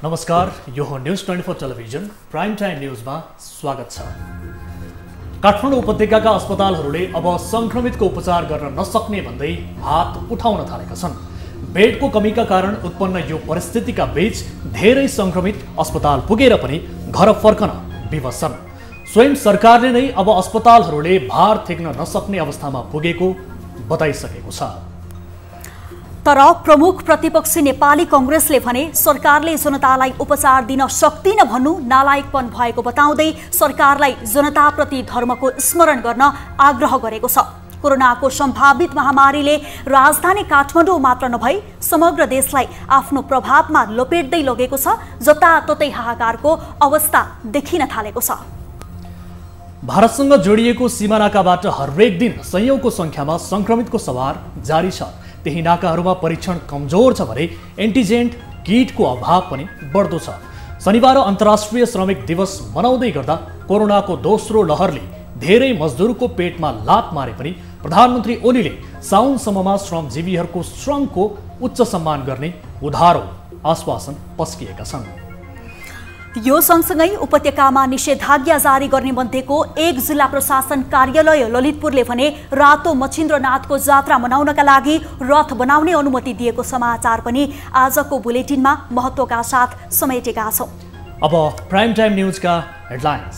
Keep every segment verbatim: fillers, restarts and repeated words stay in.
नमस्कार, यो हो news twenty four television prime time न्यूजमा स्वागत छ। काठमाडौँ उपत्यकाका अस्पतालहरूले अब संक्रमितको उपचार गर्न नसक्ने भन्दै हात उठाउन थालेका छन्। बेडको कमीका कारण उत्पन्न यो परिस्थितिका बीच धेरै संक्रमित अस्पताल पुगेर पनि घर फर्कन विवश छन्। स्वयं सरकारले नै अब अस्पतालहरूले भार थेक्न नसक्ने अवस्थामा पुगेको बताइसकेको छ। तर प्रमुख प्रतिपक्षी नेपाली कांग्रेसले भने सरकारले जनतालाई उपचार दिन सक्दिन भन्नु नालायकपन भएको बताउँदै सरकारलाई जनताप्रति धर्मको स्मरण गर्न आग्रह गरेको छ। कोरोनाको सम्भावित महामारीले राजधानी काठमाडौँ मात्र नभई समग्र देशलाई आफ्नो प्रभावमा लपेट्दै लगेको छ। जताततै हाहाकारको अवस्था देखिन थालेको छ। भारतसँग जोडिएको सीमानाकाबाट हरेक दिन सयौंको संख्यामा संक्रमितको सवार जारी छ। त्यही नाकाहरूमा परीक्षण कमजोर छ भने एन्टिजेन्ट किटको अभाव पनि बढ्दो छ। शनिबार अन्तर्राष्ट्रिय श्रमिक दिवस मनाउँदै गर्दा कोरोनाको दोस्रो लहरले धेरै मजदुरको पेटमा लात मारे पनि प्रधानमन्त्री ओलीले साउनसम्ममा श्रमजीवीहरूको श्रमको उच्च सम्मान गर्ने उधारो आश्वासन पस्किएका छन्। यो सँगसँगै उपत्यकामा निषेधाज्ञा जारी गर्ने मध्येको एक जिल्ला प्रशासन कार्यालय ललितपुरले भने रातो मच्छिन्द्रनाथको जात्रा मनाउनका लागि रथ बनाउने अनुमति दिएको समाचार पनि आजको बुलेटिनमा महत्त्वका साथ समेटेका छौं। अब प्राइम टाइम न्यूजका हेडलाइन्स।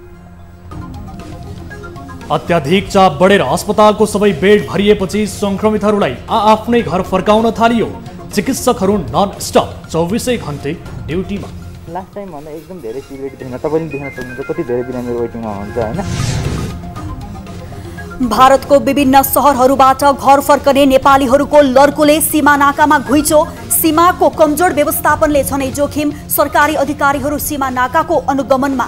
अत्याधिक चाप बढेर अस्पतालको सबै बेड भरिएपछि संक्रमितहरूलाई आआफ्नै घर फर्काउन थालियो। चिकित्सकहरू नन स्टप चौबिसै घण्टे ड्युटीमा। लास्ट टाइम भन्दा एकदम धेरै सिभिलिटी देख्न तपाईले देख्न सक्नुहुन्छ। कति धेरै बिरामीहरू वेटिङमा हुनुहुन्छ हैन। भारतको विभिन्न शहरहरूबाट घर फर्कने नेपालीहरूको लर्कोले सीमा नाकामा घुइँचो। सीमाको कमजोर व्यवस्थापनले झनै जोखिम। सरकारी अधिकारीहरू सीमा नाकाको अनुगमनमा।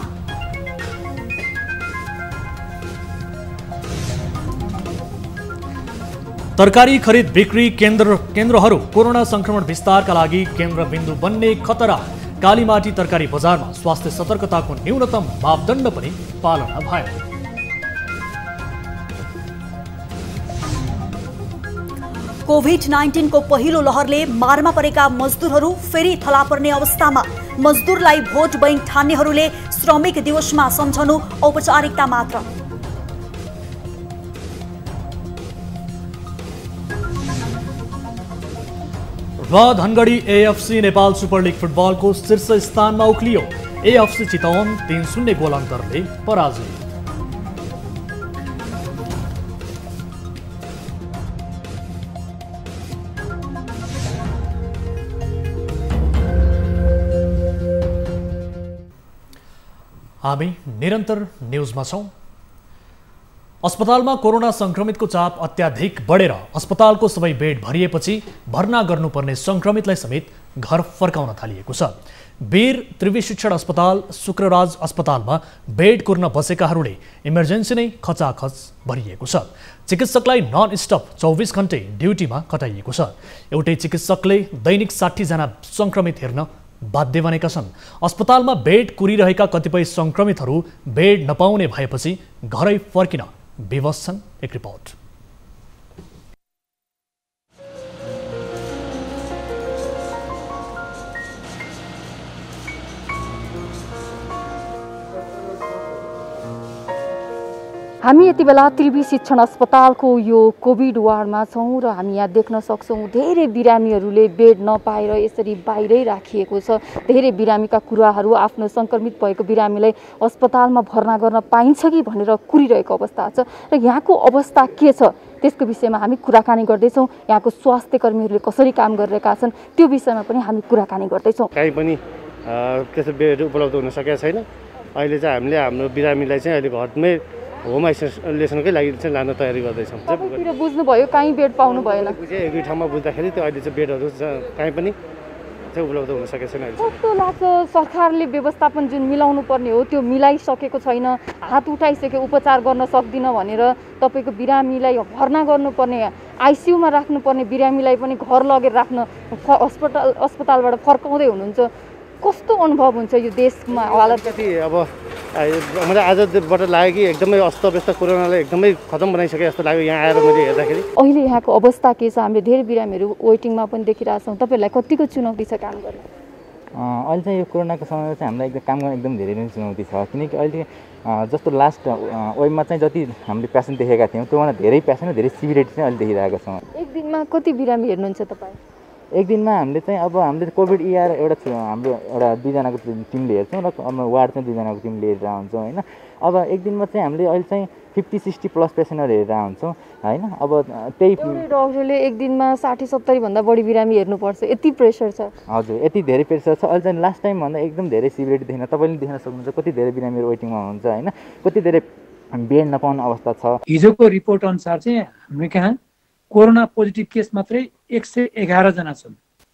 तरकारी खरिद बिक्री केन्द्र केन्द्रहरू कोरोना संक्रमण विस्तारका लागि केन्द्रबिन्दु बन्ने खतरा। कालीमाटी तरकारी बजारमा स्वास्थ्य सतर्कताको न्यूनतम मापदण्ड पनि पालना भयो। कोभिड नाइन्टीन को पहिलो लहरले मारमा परेका मजदुरहरू फेरि थला पर्ने अवस्थामा। मजदुरलाई भोट बैंक ठान्नेहरूले श्रमिक दिवसमा सम्झनु औपचारिकता मात्र। र Dhangadhi AFC Nepal super league फुटबलको शीर्ष स्थानमा उक्लियो। एएफसी चितवन तीन शून्य गोल अन्तरले पराजित। हामी निरन्तर न्यूजमा छौं। अस्पतालमा कोरोना संक्रमितको चाप अत्याधिक बढेर अस्पतालको सबै बेड भरिएपछि भर्ना गर्नुपर्ने संक्रमितलाई समेत घर फर्काउन थालिएको छ। वीर त्रिवी शिक्षण अस्पताल शुक्रराज अस्पतालमा बेड कुर्न बसेकाहरूले इमर्जेन्सी नै खचाखच भरिएको छ। चिकित्सकलाई नन स्टप चौबिस घण्टे ड्युटीमा खटाइएको छ। एउटै चिकित्सकले दैनिक साठी जना संक्रमित हेर्न बाध्य बनेका छन्। अस्पतालमा बेड कुरिरहेका कतिपय संक्रमितहरू बेड नपाउने भएपछि घरै फर्किन विवश छन्। एक रिपोर्ट। हामी यति बेला त्रिवी शिक्षण अस्पतालको यो कोभिड वार्डमा छौँ र हामी यहाँ देख्न सक्छौँ धेरै बिरामीहरूले बेड नपाएर यसरी बाहिरै राखिएको छ। धेरै बिरामीका कुराहरू आफ्नो संक्रमित भएको बिरामीलाई अस्पतालमा भर्ना गर्न पाइन्छ कि भनेर कुरिरहेको अवस्था छ र यहाँको अवस्था के छ त्यसको विषयमा हामी कुराकानी गर्दैछौँ। यहाँको स्वास्थ्य कर्मीहरूले कसरी काम गरिरहेका छन् त्यो विषयमा पनि हामी कुराकानी गर्दैछौँ। कहीँ पनि त्यस्तो बेड उपलब्ध हुन सकेको छैन। अहिले चाहिँ हामीले हाम्रो बिरामीलाई चाहिँ अहिले घरमै होम आइसोलेसनकै लागि चाहिँ लान तयारी गर्दैछौँ। तपाईँतिर बुझ्नुभयो कहीँ बेड पाउनु भएन? बुझेँ, एक दुई ठाउँमा बुझ्दाखेरि त्यो अहिले चाहिँ बेडहरू कहीँ पनि चाहिँ उपलब्ध हुन सकेको छैन। कस्तो लाग्छ सरकारले व्यवस्थापन जुन मिलाउनु पर्ने हो त्यो मिलाइसकेको छैन। हात उठाइसक्यो उपचार गर्न सक्दिन भनेर तपाईँको बिरामीलाई भर्ना गर्नुपर्ने आइसियुमा राख्नुपर्ने बिरामीलाई पनि घर लगेर राख्न अस्पताल अस्पतालबाट फर्काउँदै हुनुहुन्छ। कस्तो अनुभव हुन्छ यो देशमा हालत? अब मलाई आजबाट लाग्यो कि एकदमै अस्तव्यस्त कोरोनाले एकदमै खतम बनाइसके जस्तो लाग्यो यहाँ आएर मैले हेर्दाखेरि। अहिले यहाँको अवस्था के छ? हामीले धेरै बिरामीहरू वेटिङमा पनि देखिरहेछौँ। तपाईँहरूलाई कतिको चुनौती छ काम गर्न? अहिले चाहिँ यो कोरोनाको समयमा चाहिँ हामीलाई एकदम काम गर्न एकदम धेरै नै चुनौती छ किनकि अहिले जस्तो लास्ट वेबमा चाहिँ जति हामीले पेसेन्ट देखेका थियौँ त्योभन्दा धेरै पेसेन्ट धेरै सिभिरिटी चाहिँ अहिले देखिरहेको छौँ। एक दिनमा कति बिरामी हेर्नुहुन्छ तपाईँ? एक दिनमा हामीले चाहिँ अब हामीले कोभिड इआर एउटा हाम्रो एउटा दुईजनाको टिमले हेर्छौँ र वार्ड चाहिँ दुईजनाको टिमले हेरेर हुन्छौँ होइन। अब एक दिनमा चाहिँ हामीले अहिले चाहिँ फिफ्टी सिक्सटी प्लस पेसेन्टहरू हेरेर हुन्छौँ होइन। अब त्यही डक्टरले एक दिनमा साठी सत्तरीभन्दा बढी बिरामी हेर्नुपर्छ, यति प्रेसर छ। हजुर, यति धेरै प्रेसर छ। अहिले चाहिँ लास्ट टाइमभन्दा एकदम धेरै सिभिरिटी देख्न तपाईँले देख्न सक्नुहुन्छ कति धेरै बिरामीहरू वेटिङमा हुनुहुन्छ होइन, कति धेरै बेड नपाउने अवस्था छ। हिजोको रिपोर्ट अनुसार चाहिँ हामी कहाँ कोरोना पोजिटिभ केस मात्रै एक सय एघारजना छन्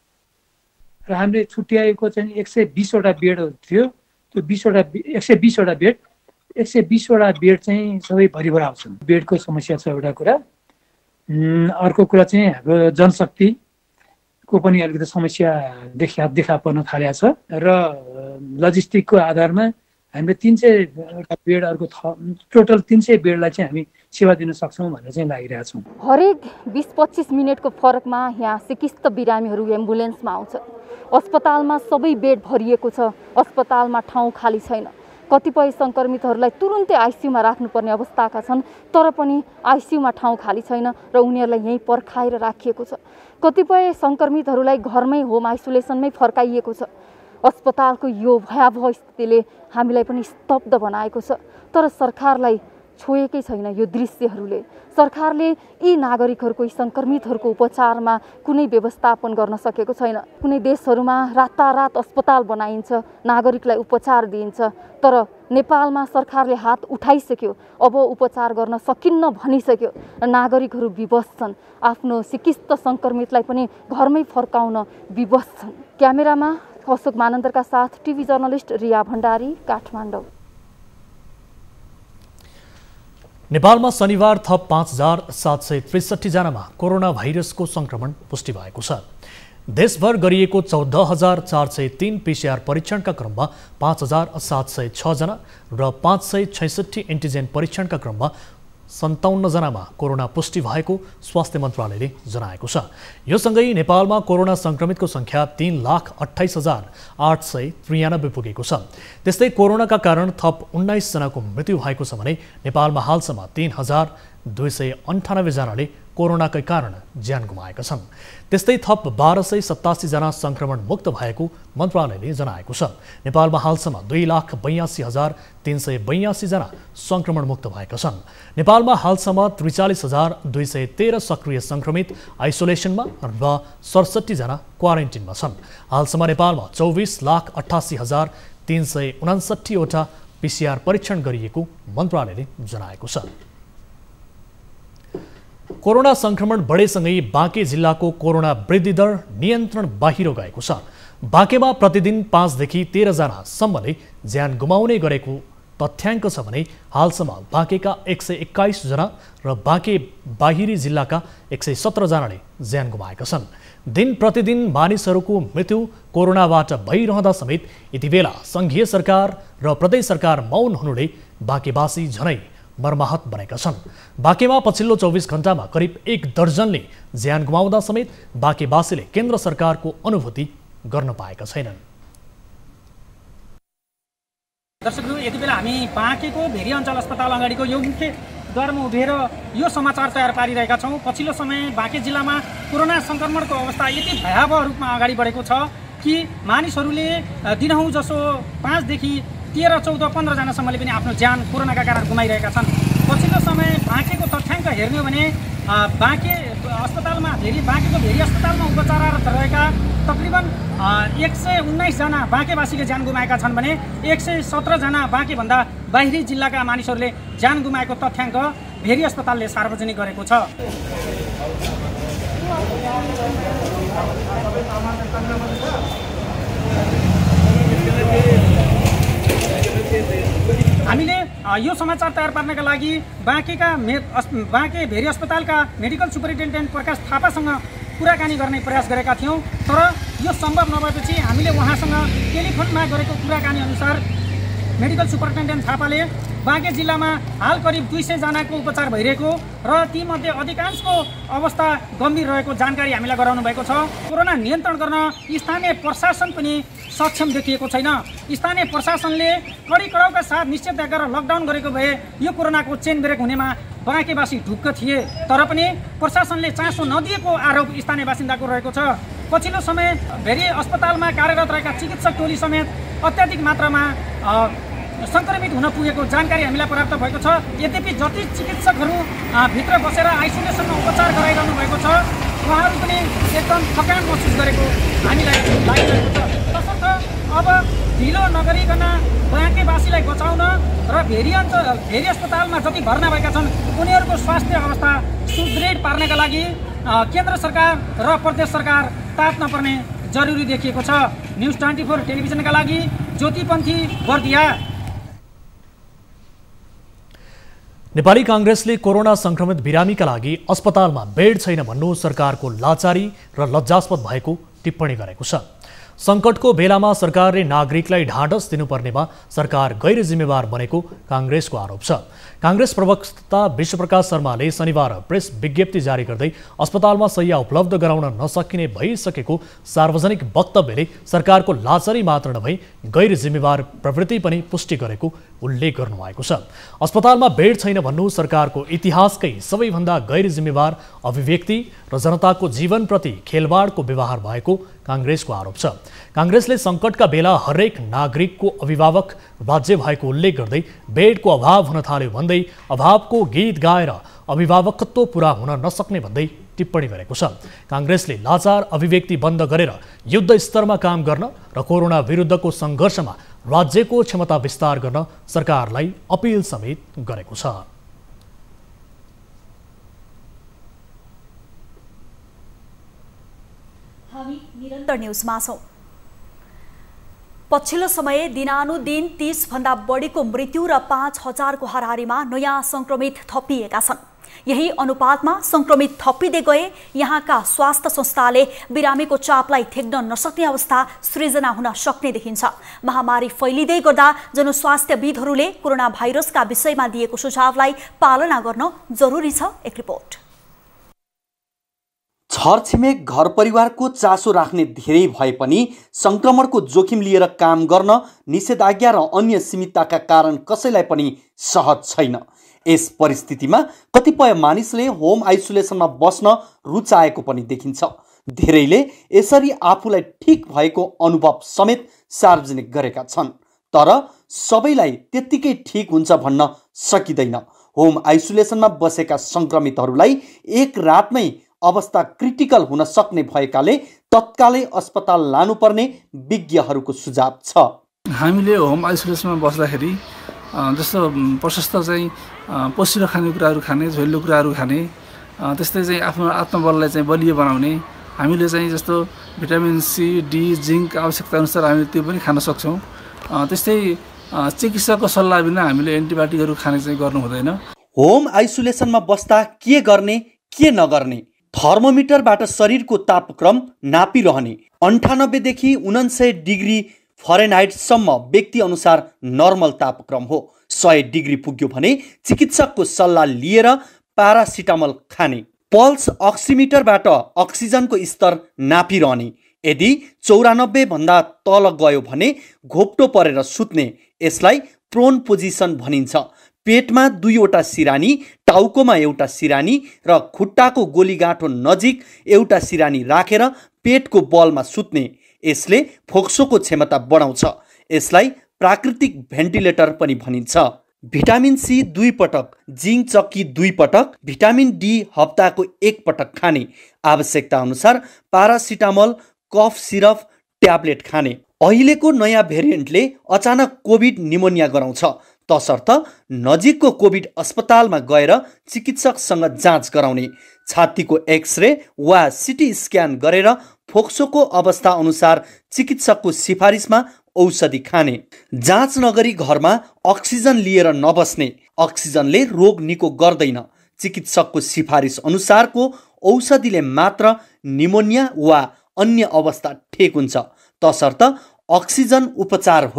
र हामीले छुट्याएको चाहिँ एक सय बिसवटा बेडहरू थियो। त्यो बिसवटा एक सय बिसवटा बेड एक सय बिसवटा बेड चाहिँ सबै भरिभरा आउँछन्। बेडको समस्या छ एउटा कुरा। अर्को कुरा चाहिँ हाम्रो जनशक्तिको पनि अलिकति समस्या देखा देखा पर्न थालेको छ र लजिस्टिकको आधारमा हामीले तिन सयवटा बेडहरूको टोटल तिन सय बेडलाई चाहिँ हामी सेवा दिन सक्छौँ भनेर चाहिँ लागिरहेछौँ। हरेक बिस पच्चिस मिनटको फरकमा यहाँ सिकिस्त बिरामीहरू एम्बुलेन्समा आउँछन्। अस्पतालमा सबै बेड भरिएको छ, अस्पतालमा ठाउँ खाली छैन। कतिपय सङ्क्रमितहरूलाई तुरुन्तै आइसियुमा राख्नुपर्ने अवस्थाका छन्, तर पनि आइसियुमा ठाउँ खाली छैन र उनीहरूलाई यहीँ पर्खाएर राखिएको छ। कतिपय सङ्क्रमितहरूलाई घरमै होम आइसोलेसनमै फर्काइएको छ। अस्पतालको यो भयावह स्थितिले हामीलाई पनि स्तब्ध बनाएको छ, तर सरकारलाई छोएकै छैन यो दृश्यहरूले। सरकारले यी नागरिकहरूको यी सङ्क्रमितहरूको उपचारमा कुनै व्यवस्थापन गर्न सकेको छैन। कुनै देशहरूमा रातारात अस्पताल बनाइन्छ, नागरिकलाई उपचार दिइन्छ, तर नेपालमा सरकारले हात उठाइसक्यो, अब उपचार गर्न सकिन्न भनिसक्यो र नागरिकहरू विवश छन्। आफ्नो सिकिस्त सङ्क्रमितलाई पनि घरमै फर्काउन विवश छन्। क्यामेरामा अशोक मानन्दरका साथ टिभी जर्नलिस्ट रिया भण्डारी, काठमाडौँ। नेपालमा शनिबार थप पाँच हजार सात सय त्रिसठी जनामा कोरोना भाइरसको संक्रमण पुष्टि भएको छ। देशभर गरिएको चौध हजार चार सय तीन पिसिआर परीक्षणका क्रममा पाँच हजार सात सय छ जना र पाँच सय छैसठी एन्टिजेन परीक्षणका क्रममा सन्ताउन्न जनामा कोरोना पुष्टि भएको स्वास्थ्य मन्त्रालयले जनाएको छ। यो सँगै नेपालमा कोरोना संक्रमितको संख्या तीन लाख अठाइस हजार आठ सय त्रियानब्बे पुगेको छ। त्यस्तै कोरोनाका कारण थप उन्नाइस जनाको मृत्यु भएको छ भने नेपालमा हालसम्म तीन हजार दुई सय अन्ठानब्बे जनाले कोरोनाकै कारण ज्यान गुमाएका छन्। त्यस्तै थप बाह्र सय सतासी जना संक्रमण मुक्त भएको मन्त्रालयले जनाएको छ। नेपालमा हालसम्म दुई लाख बयासी हजार तीन सय बयासी जना संक्रमण मुक्त भएका छन्। नेपालमा हालसम्म त्रिचालिस हजार दुई सय तेह्र सक्रिय संक्रमित आइसोलेसनमा र सडसठी जना क्वारेन्टिनमा छन्। हालसम्म नेपालमा चौबिस लाख अठासी हजार तीन सय उनासठीवटा पिसिआर परीक्षण गरिएको मन्त्रालयले जनाएको छ। कोरोना संक्रमण बढेसँगै बाँके जिल्लाको कोरोना वृद्धि दर नियन्त्रण बाहिर गएको छ। बाँकेमा प्रतिदिन पाँचदेखि तेह्रजनासम्मले ज्यान गुमाउने गरेको तथ्याङ्क छ भने हालसम्म बाँकेका एक सय एक्काइस जना र बाँके बाहिरी जिल्लाका एक सय सत्र जनाले ज्यान गुमाएका छन्। दिन प्रतिदिन मानिसहरूको मृत्यु कोरोनाबाट भइरहँदा समेत यति बेला सङ्घीय सरकार र प्रदेश सरकार मौन हुनुले बाँकेवासी झनै मर्माहत बनेका छन्। बाँकेमा पछिल्लो चौबिस घण्टामा करिब एक दर्जनले ज्यान गुमाउँदा समेत बाँकेवासीले केन्द्र सरकारको अनुभूति गर्न पाएका छैनन्। दर्शकहरू, यति बेला हामी बाँकेको भेरी अञ्चल अस्पताल अगाडिको यो मुख्य द्वारमा उभिएर यो समाचार तयार पारिरहेका छौँ। पछिल्लो समय बाँके जिल्लामा कोरोना सङ्क्रमणको अवस्था यति भयावह रूपमा अगाडि बढेको छ कि मानिसहरूले दिनहुँ जसो पाँचदेखि तेह्र चौध पन्ध्रजनासम्मले पनि आफ्नो ज्यान कोरोनाका कारण गुमाइरहेका छन्। पछिल्लो समय बाँकेको तथ्याङ्क हेर्ने हो भने बाँके अस्पतालमा भेरी बाँकेको भेरी अस्पतालमा उपचाररत रहेका तकरिबन एक सय उन्नाइसजना बाँकेवासीले ज्यान गुमाएका छन् भने एक सय सत्रजना बाँकेभन्दा बाहिरी जिल्लाका मानिसहरूले ज्यान गुमाएको तथ्याङ्क भेरी अस्पतालले सार्वजनिक गरेको छ। हामीले यो समाचार तयार पार्नका लागि बाँकेका मे बाँके भेरी अस्पतालका मेडिकल सुपरिन्टेन्डेन्ट प्रकाश थापासँग कुराकानी गर्ने प्रयास गरेका थियौँ, तर यो सम्भव नभएपछि हामीले उहाँसँग टेलिफोनमा गरेको कुराकानी अनुसार मेडिकल सुपरिन्टेन्डेन्ट थापाले बाँके जिल्लामा हाल करिब दुई सय जनाको उपचार भइरहेको र तीमध्ये अधिकांशको अवस्था गम्भीर रहेको जानकारी हामीलाई गराउनु भएको छ। कोरोना नियन्त्रण गर्न स्थानीय प्रशासन पनि सक्षम देखिएको छैन। स्थानीय प्रशासनले कडी कडाउका साथ निषेधाज्ञा गरेर लकडाउन गरेको भए यो कोरोनाको चेन ब्रेक हुनेमा बाँकेवासी ढुक्क थिए, तर पनि प्रशासनले चासो नदिएको आरोप स्थानीय बासिन्दाको रहेको छ। पछिल्लो समय भेरी अस्पतालमा कार्यरत रहेका चिकित्सक टोली समेत अत्याधिक मात्रामा सङ्क्रमित हुन पुगेको जानकारी हामीलाई प्राप्त भएको छ। यद्यपि जति चिकित्सकहरू भित्र बसेर आइसोलेसनमा उपचार गराइरहनु भएको छ उहाँहरू पनि एकदम थकान महसुस गरेको हामीलाई लागिरहेको छ। तसर्थ अब ढिलो नगरिकन बाँकेवासीलाई बचाउन र भेरी भेरी अस्पतालमा जति भर्ना भएका छन् उनीहरूको स्वास्थ्य अवस्था सुदृढ पार्नका लागि केन्द्र सरकार र प्रदेश सरकार तात्न पर्ने जरुरी देखिएको छ। न्युज ट्वेन्टी फोर टेलिभिजनका लागि ज्योतिपन्थी बर्दिया। नेपाली कांग्रेसले कोरोना संक्रमित बिरामीका लागि अस्पतालमा बेड छैन भन्नु सरकारको लाचारी र लज्जास्पद भएको टिप्पणी गरेको छ। संकटको बेलामा सरकारले नागरिकलाई ढाँढस दिनुपर्नेमा सरकार गैर जिम्मेवार बनेको कांग्रेसको आरोप छ। कांग्रेस प्रवक्ता विश्वप्रकाश शर्माले शनिबार प्रेस विज्ञप्ति जारी गर्दै अस्पतालमा शैय्या उपलब्ध गराउन नसकिने भइसकेको सार्वजनिक वक्तव्यले सरकारको लाचारी मात्र नभई गैर जिम्मेवार प्रवृत्ति पनि पुष्टि गरेको उल्लेख गर्नुभएको छ। अस्पतालमा बेड छैन भन्नु सरकारको इतिहासकै सबैभन्दा गैर जिम्मेवार अभिव्यक्ति र जनताको जीवनप्रति खेलवाडको व्यवहार भएको कांग्रेसको आरोप छ। कांग्रेसले संकटका बेला हरेक नागरिकको अभिभावक राज्य भएको उल्लेख गर्दै बेडको अभाव हुन थाल्यो भन्दै अभावको गीत गाएर अभिभावकत्व पूरा हुन नसक्ने भन्दै टिप्पणी गरेको छ। कांग्रेसले लाचार अभिव्यक्ति बन्द गरेर युद्ध स्तरमा काम गर्न र कोरोना विरुद्धको सङ्घर्षमा राज्यको क्षमता विस्तार गर्न सरकारलाई अपिल समेत गरेको छ। हामी निरन्तर न्युजमा छौं। पछिल्लो समय दिनानुदिन तीस भन्दा बढीको मृत्यु र पाँच हजारको हाराहारीमा नयाँ संक्रमित थपिएका छन्। यही अनुपातमा संक्रमित थपिँदै गए यहाँका स्वास्थ्य संस्थाले बिरामीको चापलाई थेक्न नसक्ने अवस्था सृजना हुन सक्ने देखिन्छ। महामारी फैलिँदै गर्दा जनस्वास्थ्यविदहरूले कोरोना भाइरसका विषयमा दिएको सुझावलाई पालना गर्न जरुरी छ। एक रिपोर्ट। छरछिमेक घर परिवारको चासो राख्ने धेरै भए पनि संक्रमणको जोखिम लिएर काम गर्न निषेधाज्ञा र अन्य सीमितताका कारण कसैलाई पनि सहज छैन। यस परिस्थितिमा कतिपय मानिसले होम आइसोलेसनमा बस्न रुचाएको पनि देखिन्छ। धेरैले यसरी आफूलाई ठिक भएको अनुभव समेत सार्वजनिक गरेका छन्, तर सबैलाई त्यत्तिकै ठिक हुन्छ भन्न सकिँदैन। होम आइसोलेसनमा बसेका संक्रमितहरूलाई एक रातमै अवस्था क्रिटिकल हुन सक्ने भएकाले तत्कालै अस्पताल लानुपर्ने विज्ञहरूको सुझाव छ। हामीले होम आइसोलेसनमा बस्दाखेरि जस्तो प्रशस्त चाहिँ पसिलो खानेकुराहरू खाने, झोलिलो कुराहरू खाने, त्यस्तै चाहिँ आफ्नो आत्मबललाई चाहिँ बलियो बनाउने, हामीले चाहिँ जस्तो भिटामिन सी, डी, जिङ्क आवश्यकता अनुसार हामीले त्यो पनि खान सक्छौँ। त्यस्तै चिकित्सकको सल्लाह बिना हामीले एन्टिबायोटिकहरू खाने चाहिँ गर्नु हुँदैन। होम आइसोलेसनमा बस्दा के गर्ने के नगर्ने? थर्मोमिटरबाट शरीरको तापक्रम नापिरहने। अन्ठानब्बेदेखि उनान्सय डिग्री फरेनहाइटसम्म व्यक्ति अनुसार नर्मल तापक्रम हो। सय डिग्री पुग्यो भने चिकित्सकको सल्लाह लिएर पारासिटामल खाने। पल्स अक्सिमिटरबाट अक्सिजनको स्तर नापिरहने। यदि चौरानब्बे भन्दा तल गयो भने घोप्टो परेर सुत्ने। यसलाई प्रोन पोजिसन भनिन्छ। पेटमा दुईवटा सिरानी, टाउकोमा एउटा सिरानी र खुट्टाको गोलीगाँठो नजिक एउटा सिरानी राखेर पेटको बलमा सुत्ने। यसले फोक्सोको क्षमता बढाउँछ। यसलाई प्राकृतिक भेन्टिलेटर पनि भनिन्छ। भिटामिन सी दुई पटक, जिङ्क चक्की दुई पटक, भिटामिन डी हप्ताको एक पटक खाने। आवश्यकता अनुसार पारासिटामल, कफ सिरप, ट्याब्लेट खाने। अहिलेको नयाँ भेरिएन्टले अचानक कोभिड निमोनिया गराउँछ, तसर्थ नजिकको कोभिड अस्पतालमा गएर चिकित्सकसँग जाँच गराउने। छातीको एक्सरे वा सिटी स्क्यान गरेर फोक्सोको अवस्था अनुसार चिकित्सकको सिफारिसमा औषधि खाने। जाँच नगरी घरमा अक्सिजन लिएर नबस्ने। अक्सिजनले रोग निको गर्दैन। चिकित्सकको सिफारिस अनुसारको औषधिले मात्र निमोनिया वा अन्य अवस्था ठिक हुन्छ, तसर्थ अक्सिजन उपचार होइन।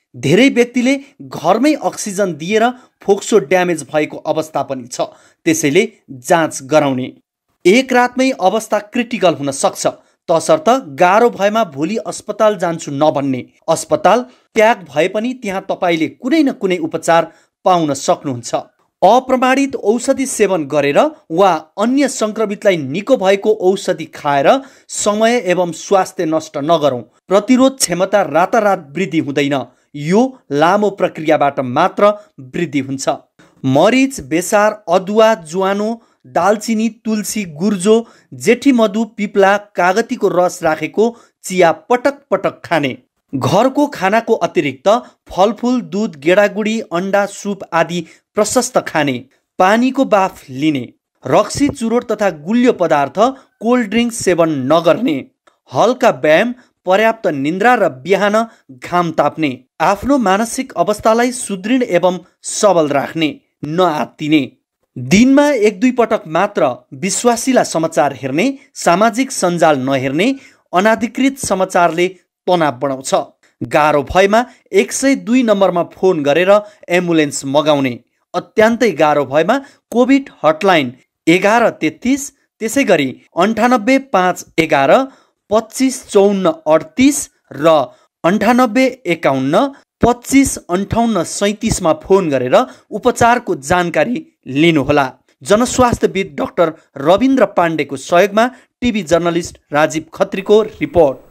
धेरै व्यक्तिले घरमै अक्सिजन दिएर फोक्सो ड्यामेज भएको अवस्था पनि छ, त्यसैले जाँच गराउने। एक रातमै अवस्था क्रिटिकल हुन सक्छ, तसर्थ गाह्रो भएमा भोलि अस्पताल जान्छु नभन्ने। अस्पताल प्याक भए पनि त्यहाँ तपाईँले कुनै न कुनै उपचार पाउन सक्नुहुन्छ। अप्रमाणित औषधि सेवन गरेर वा अन्य संक्रमितलाई निको भएको औषधि खाएर समय एवं स्वास्थ्य नष्ट नगरौँ। प्रतिरोध क्षमता रातारात वृद्धि हुँदैन, यो लामो प्रक्रियाबाट मात्र वृद्धि हुन्छ। मरिच, बेसार, अदुवा, ज्वानो, दालचिनी, तुलसी, गुर्जो, जेठी मधु, पिप्ला, कागतीको रस राखेको चिया पटक पटक खाने। घरको खानाको अतिरिक्त फलफुल, दूध, गेडागुडी, अन्डा, सुप आदि प्रशस्त खाने। पानीको बाफ लिने। रक्सी, चुरोट तथा गुलियो पदार्थ, कोल्ड ड्रिङ्क सेवन नगर्ने। हल्का व्यायाम, पर्याप्त निन्द्रा र बिहान घाम ताप्ने। आफ्नो मानसिक अवस्थालाई सुदृढ एवं सबल राख्ने, नआत्तिने। दिनमा एक दुई पटक मात्र विश्वासिला समाचार हेर्ने, सामाजिक सञ्जाल नहेर्ने। अनाधिकृत समाचारले तनाव बढाउँछ। गाह्रो भएमा एक सय दुई नम्बरमा फोन गरेर एम्बुलेन्स मगाउने। अत्यन्तै गाह्रो भएमा कोभिड हटलाइन एघार तेत्तिस, त्यसै गरी अन्ठानब्बे पाँच एघार पच्चिस चौन्न अडतिस र अन्ठानब्बे एकाउन्न पच्चिस अन्ठाउन्न सैतिसमा फोन गरेर उपचारको जानकारी लिनुहोला। जनस्वास्थ्यविद डाक्टर रविन्द्र पाण्डेको सहयोगमा टिभी जर्नलिस्ट राजीव खत्रीको रिपोर्ट।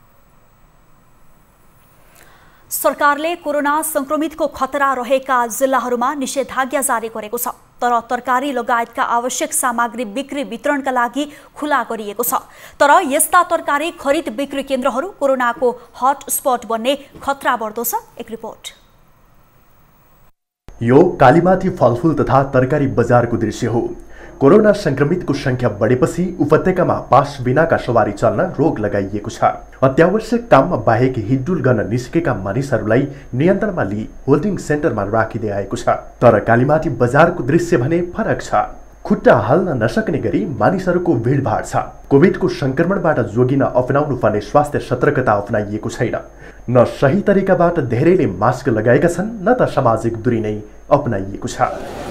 सरकारले कोरोना संक्रमितको खतरा रहेका जिल्लाहरूमा निषेधाज्ञा जारी गरेको छ, तर तरकारी लगायतका आवश्यक सामग्री बिक्री वितरणका लागि खुला गरिएको छ। तर यस्ता तरकारी खरिद बिक्री केन्द्रहरू कोरोनाको हटस्पट बन्ने खतरा बढ्दो छ। एक रिपोर्ट। यो कालीमाटी फलफूल तथा तरकारी बजारको दृश्य हो। कोरोना संक्रमितको संख्या बढेपछि उपत्यकामा पास बिनाका सवारी चल्न रोक लगाइएको छ। अत्यावश्यक काममा बाहेक हिडडुल गर्न निस्केका मानिसहरूलाई नियन्त्रणमा लिई होल्डिङ सेन्टरमा राखिँदै आएको छ। तर कालीमाटी बजारको दृश्य भने फरक छ। खुट्टा हाल्न नसक्ने गरी मानिसहरूको भिडभाड छ। कोभिडको संक्रमणबाट जोगिन अपनाउनु पर्ने स्वास्थ्य सतर्कता अपनाइएको छैन। न सही तरिकाबाट धेरैले मास्क लगाएका छन्, न त सामाजिक दूरी नै अपनाइएको छ।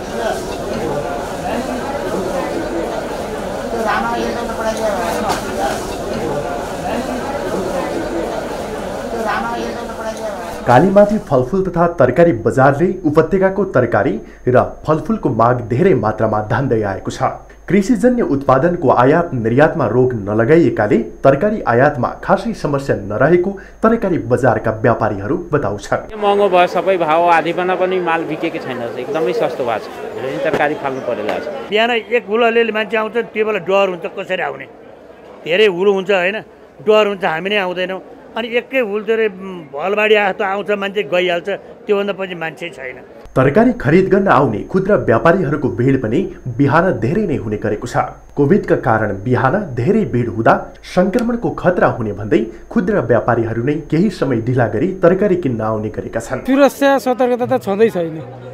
कालीमाटी फलफूल तथा तरकारी बजारले उपत्यकाको तरकारी र फलफूलको माग धेरै मात्रामा धान्दै आएको छ। कृषिजन्य उत्पादनको आयात निर्यातमा रोक नलगाइएकाले तरकारी आयातमा खासै समस्या नरहेको तरकारी बजारका व्यापारीहरू बताउँछन्। महँगो भयो, सबै भाव आधीमा पनि माल बिकेकै छैन, एकदमै सस्तो भएको छ। तरकारी फाल्नु परेको छ। बिहान एक हुल अलिअलि मान्छे आउँछ, त्यो बेला डर हुन्छ कसरी आउने। धेरै हुल हुन्छ होइन, डर हुन्छ, हामी नै आउँदैनौँ। अनि एकै हुल धेरै भलबाडी जस्तो आउँछ, मान्छे गइहाल्छ, त्योभन्दा पछि मान्छे छैन। तरकारी खरिद गर्न आउने खुद्रा व्यापारीहरूको भिड पनि बिहान धेरै नै हुने गरेको छ। कोभिडका कारण बिहान धेरै भिड हुँदा संक्रमणको खतरा हुने भन्दै खुद्रा व्यापारीहरू नै केही समय ढिला गरी तरकारी किन्न आउने गरेका छन्। सुरक्षा सतर्कता त छँदै छैन।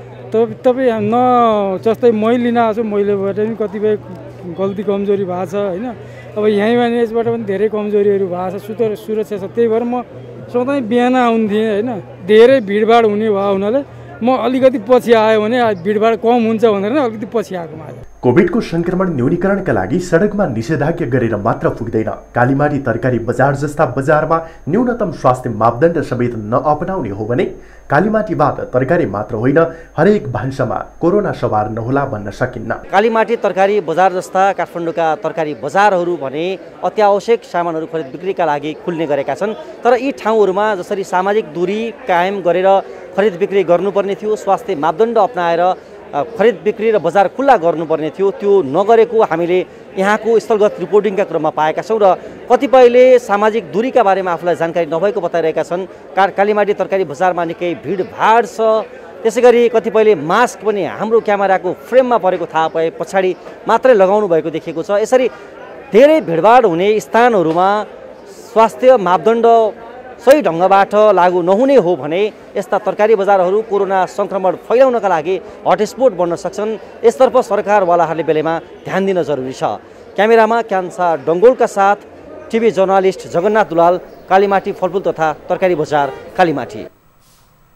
तपाईँ न जस्तै मै लिन आएको छु, मैलेबाट पनि कतिपय गल्ती कमजोरी भएको छ होइन। अब यहीँ म्यानेजबाट पनि धेरै कमजोरीहरू भएको छ, सुतर सुरक्षा छ। त्यही भएर म सधैँ बिहान आउँथेँ होइन। धेरै भिडभाड हुने भयो हुनाले म अलिकति पछि आयो भने भिडभाड कम हुन्छ भनेर अलिकति पछि आएको माझ। कोभिडको संक्रमण न्यूनीकरणका लागि सडकमा निषेधाज्ञा गरेर मात्र पुग्दैन। कालीमाटी तरकारी बजार जस्ता बजारमा न्यूनतम स्वास्थ्य मापदण्ड समेत नअपनाउने हो भने कालीमाटीबाट तरकारी मात्र होइन, हरेक भान्सामा कोरोना सवार नहोला भन्न सकिन्न। कालीमाटी तरकारी बजार जस्ता काठमाडौँका तरकारी बजारहरू भने अत्यावश्यक सामानहरू खरिद बिक्रीका लागि खुल्ने गरेका छन्। तर यी ठाउँहरूमा जसरी सामाजिक दूरी कायम गरेर खरिद बिक्री गर्नुपर्ने थियो, स्वास्थ्य मापदण्ड अपनाएर खरिद बिक्री र बजार खुल्ला गर्नुपर्ने थियो, त्यो नगरेको हामीले यहाँको स्थलगत रिपोर्टिङका क्रममा पाएका छौँ। र कतिपयले सामाजिक दूरीका बारेमा आफूलाई जानकारी नभएको बताइरहेका छन्। का कालीमाटी तरकारी बजारमा निकै भिडभाड छ। त्यसै गरी कतिपयले मास्क पनि हाम्रो क्यामेराको फ्रेममा परेको थाहा पाए पछाडि मात्रै लगाउनु भएको देखिएको छ। यसरी धेरै भिडभाड हुने स्थानहरूमा स्वास्थ्य मापदण्ड सही ढङ्गबाट लागू नहुने हो भने यस्ता तरकारी बजारहरू कोरोना सङ्क्रमण फैलाउनका लागि हटस्पट बन्न सक्छन्। यसतर्फ सरकारवालाहरूले बेलैमा ध्यान दिन जरुरी छ। क्यामेरामा क्यान्सा डङ्गोलका साथ टिभी जर्नलिस्ट जगन्नाथ दुलाल, कालीमाटी फलफुल तथा तरकारी बजार, कालीमाटी।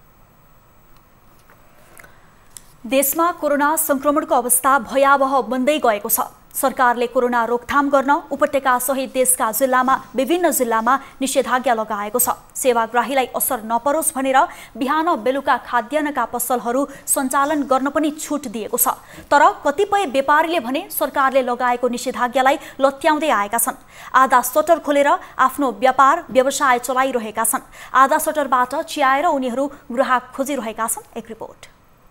देशमा कोरोना संक्रमणको अवस्था भयावह बन्दै गएको छ। सरकारले कोरोना रोकथाम गर्न उपत्यका सहित देशका जिल्लामा विभिन्न जिल्लामा निषेधाज्ञा लगाएको छ। सेवाग्राहीलाई असर नपरोस् भनेर बिहान बेलुका खाद्यान्नका पसलहरू सञ्चालन गर्न पनि छुट दिएको छ। तर कतिपय व्यापारीले भने सरकारले लगाएको निषेधाज्ञालाई लत्याउँदै आएका छन्। आधा सटर खोलेर आफ्नो व्यापार व्यवसाय चलाइरहेका छन्। आधा सटरबाट चियाएर उनीहरू ग्राहक खोजिरहेका छन्। एक रिपोर्ट।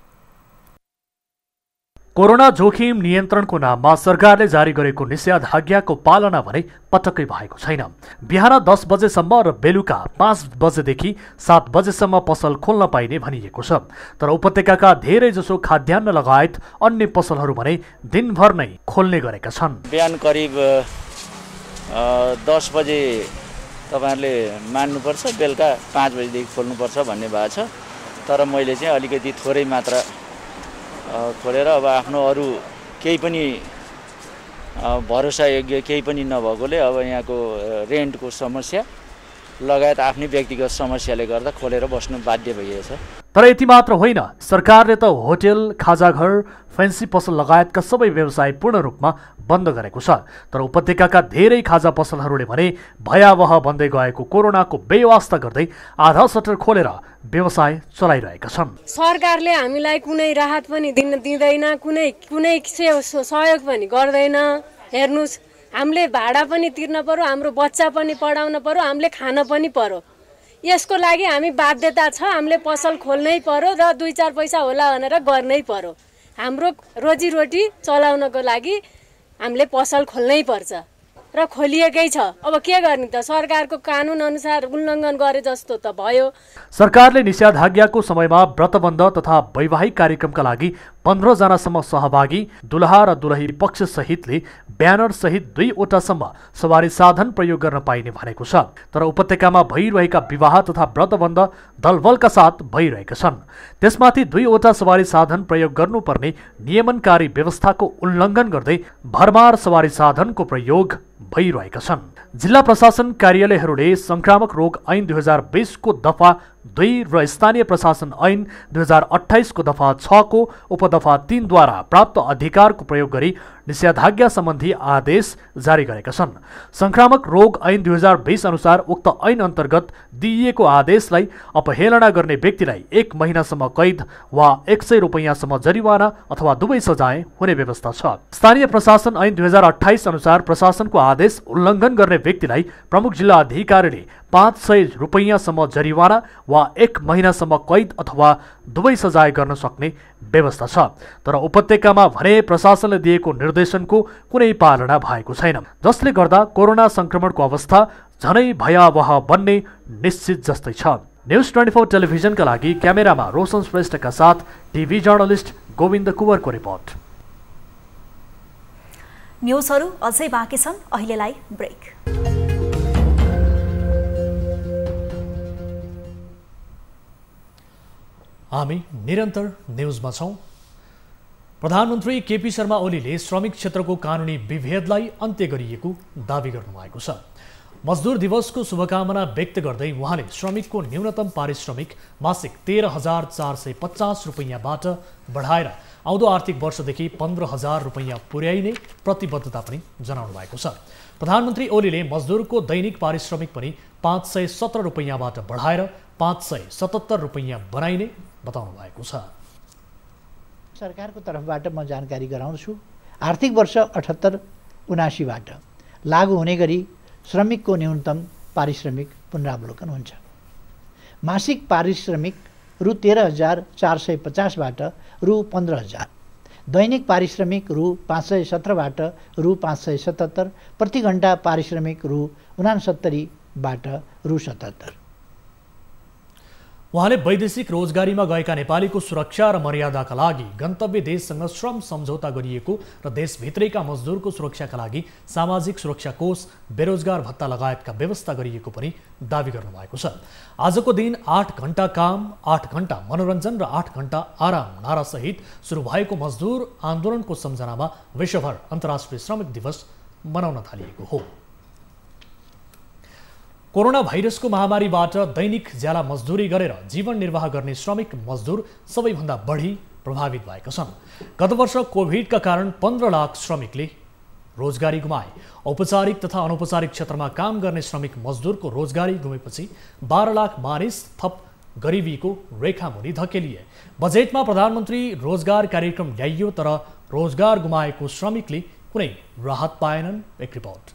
कोरोना जोखिम नियन्त्रणको नाममा सरकारले जारी गरेको निषेधाज्ञाको पालना भने पटक्कै भएको छैन। बिहान दस बजेसम्म र बेलुका पाँच बजेदेखि सात बजेसम्म पसल खोल्न पाइने भनिएको छ। तर उपत्यकाका धेरैजसो खाद्यान्न लगायत अन्य पसलहरू भने दिनभर नै खोल्ने गरेका छन्। बिहान करिब दस बजे तपाईँहरूले मान्नुपर्छ, बेलुका पाँच बजेदेखि खोल्नुपर्छ भन्ने भएको छ। तर मैले चाहिँ अलिकति थोरै मात्रा खोलेर अब आफ्नो अरू केही पनि भरोसायोग्य केही पनि नभएकोले अब यहाँको रेन्टको समस्या लगायत आफ्नै व्यक्तिगत समस्याले गर्दा खोलेर बस्नु बाध्य भइएको छ। तर यति मात्र होइन, सरकारले त होटेल, खाजाघर, फेन्सी पसल लगायतका सबै व्यवसाय पूर्ण रूपमा बन्द गरेको छ। तर उपत्यकाका धेरै खाजा पसलहरूले भने भयावह बन्दै गएको कोरोनाको बेवास्ता गर्दै आधा सटर खोलेर व्यवसाय चलाइरहेका छन्। सरकारले हामीलाई कुनै राहत पनि दिन दिँदैन, कुनै कुनै सहयोग पनि गर्दैन। हेर्नुस्, हामीले भाडा पनि तिर्न पर्यो, हाम्रो बच्चा पनि पढाउन पर्यो, हामीले खान पनि पर्यो। यसको लागि हामी बाध्यता छ, हामीले पसल खोल्नै पर्यो र दुई चार पैसा होला भनेर गर्नै पर्यो। हाम्रो रोजीरोटी चलाउनको लागि हामीले पसल खोल्नै पर्छ र खोलिएकै छ। अब के गर्ने त, सरकारको कानुन अनुसार उल्लङ्घन गरे जस्तो त भयो। सरकारले निषेधाज्ञाको समयमा व्रतबन्ध तथा वैवाहिक कार्यक्रमका लागि पन्ध्र जनासम्म सहभागी दुलहा र दुलही पक्ष सहितले ब्यानर सहित दुईवटासम्म सवारी साधन प्रयोग गर्न पाइने भनेको छ। तर उपत्यकामा भइरहेका विवाह तथा व्रतबन्ध दलबलका साथ भइरहेका छन्। त्यसमाथि दुईवटा सवारी साधन प्रयोग गर्नुपर्ने नियमनकारी व्यवस्थाको उल्लङ्घन गर्दै भरमार सवारी साधनको प्रयोग भइरहेका छन्। जिल्ला प्रशासन कार्यालयहरूले संक्रामक रोग ऐन दुई हजार बिसको दफा दुई र स्थानीय प्रशासन ऐन दुई हजार अठाइसको दफा छको उपदफा तीनद्वारा प्राप्त अधिकारको प्रयोग गरी निषेधाज्ञा सम्बन्धी आदेश जारी गरेका छन्। संक्रामक रोग ऐन दुई हजार बिस अनुसार उक्त ऐन अन्तर्गत दिइएको आदेशलाई अपहेलना गर्ने व्यक्तिलाई एक महिनासम्म कैद वा एक सय रुपियाँसम्म जरिवाना अथवा दुवै सजाय हुने व्यवस्था छ। स्थानीय प्रशासन ऐन दुई हजार अठाइस अनुसार प्रशासनको आदेश उल्लङ्घन गर्ने व्यक्तिलाई प्रमुख जिल्ला अधिकारीले पाँच सय रुपियाँसम्म जरिवाना वा एक महिनासम्म कैद अथवा दुवै सजाय गर्न सक्ने व्यवस्था छ। तर उपत्यकामा भने प्रशासनले दिएको निर्देशनको कुनै पालना भएको छैन, जसले गर्दा कोरोना संक्रमणको अवस्था झनै भयावह बन्ने निश्चित जस्तै छ। न्युज ट्वेन्टी फोर टेलिभिजनका लागि क्यामेरामा रोशन श्रेष्ठका साथ टिभी जर्नलिस्ट गोविन्द कुवरको रिपोर्ट। न्युजहरू अझै बाँकी छन्, अहिलेलाई ब्रेक। हामी निरन्तर न्युजमा छौँ। प्रधानमन्त्री केपी शर्मा ओलीले श्रमिक क्षेत्रको कानुनी विभेदलाई अन्त्य गरिएको दावी गर्नुभएको छ। मजदुर दिवसको शुभकामना व्यक्त गर्दै उहाँले श्रमिकको न्यूनतम पारिश्रमिक मासिक तेह्र हजार चार सय पचास रुपियाँबाट बढाएर आउँदो आर्थिक वर्षदेखि पन्ध्र हजार रुपियाँ पुर्याइने प्रतिबद्धता पनि जनाउनु भएको छ। प्रधानमन्त्री ओलीले मजदुरको दैनिक पारिश्रमिक पनि पाँच सय सत्र रुपियाँबाट बढाएर पाँच सय सतहत्तर रुपियाँ बनाइने बताउनु भएको छ। सरकारको तर्फबाट म जानकारी गराउँछु, आर्थिक वर्ष अठहत्तर उनासीबाट लागू हुने गरी श्रमिकको न्यूनतम पारिश्रमिक पुनरावलोकन हुन्छ। मासिक पारिश्रमिक रु तेह्र हजार चार सय पचासबाट रु पन्ध्र हजार, दैनिक पारिश्रमिक रु पाँच सय सत्रबाट रु पाँच सय सतहत्तर, प्रति घन्टा पारिश्रमिक रु उनासत्तरीबाट रु सतहत्तर। उहाँले वैदेशिक रोजगारीमा गएका नेपालीको सुरक्षा र मर्यादाका लागि गन्तव्य देशसँग श्रम सम्झौता गरिएको र देशभित्रैका मजदुरको सुरक्षाका लागि सामाजिक सुरक्षा कोष, बेरोजगार भत्ता लगायतका व्यवस्था गरिएको पनि दावी गर्नुभएको छ। आजको दिन आठ घण्टा काम, आठ घण्टा मनोरञ्जन र आठ घण्टा आराम नारासहित सुरु भएको मजदुर आन्दोलनको सम्झनामा विश्वभर अन्तर्राष्ट्रिय श्रमिक दिवस मनाउन थालिएको हो। कोरोना भाइरसको महामारीबाट दैनिक ज्याला मजदुरी गरेर जीवन निर्वाह गर्ने श्रमिक मजदुर सबैभन्दा बढी प्रभावित भएका छन्। गत वर्ष कोभिडका कारण पन्ध्र लाख श्रमिकले रोजगारी गुमाए। औपचारिक तथा अनौपचारिक क्षेत्रमा काम गर्ने श्रमिक मजदुरको रोजगारी गुमेपछि बाह्र लाख मानिस थप गरिबीको रेखामुनि धकेलिए। बजेटमा प्रधानमन्त्री रोजगार कार्यक्रम ल्याइयो तर रोजगार गुमाएको श्रमिकले कुनै राहत पाएनन्। एक रिपोर्ट।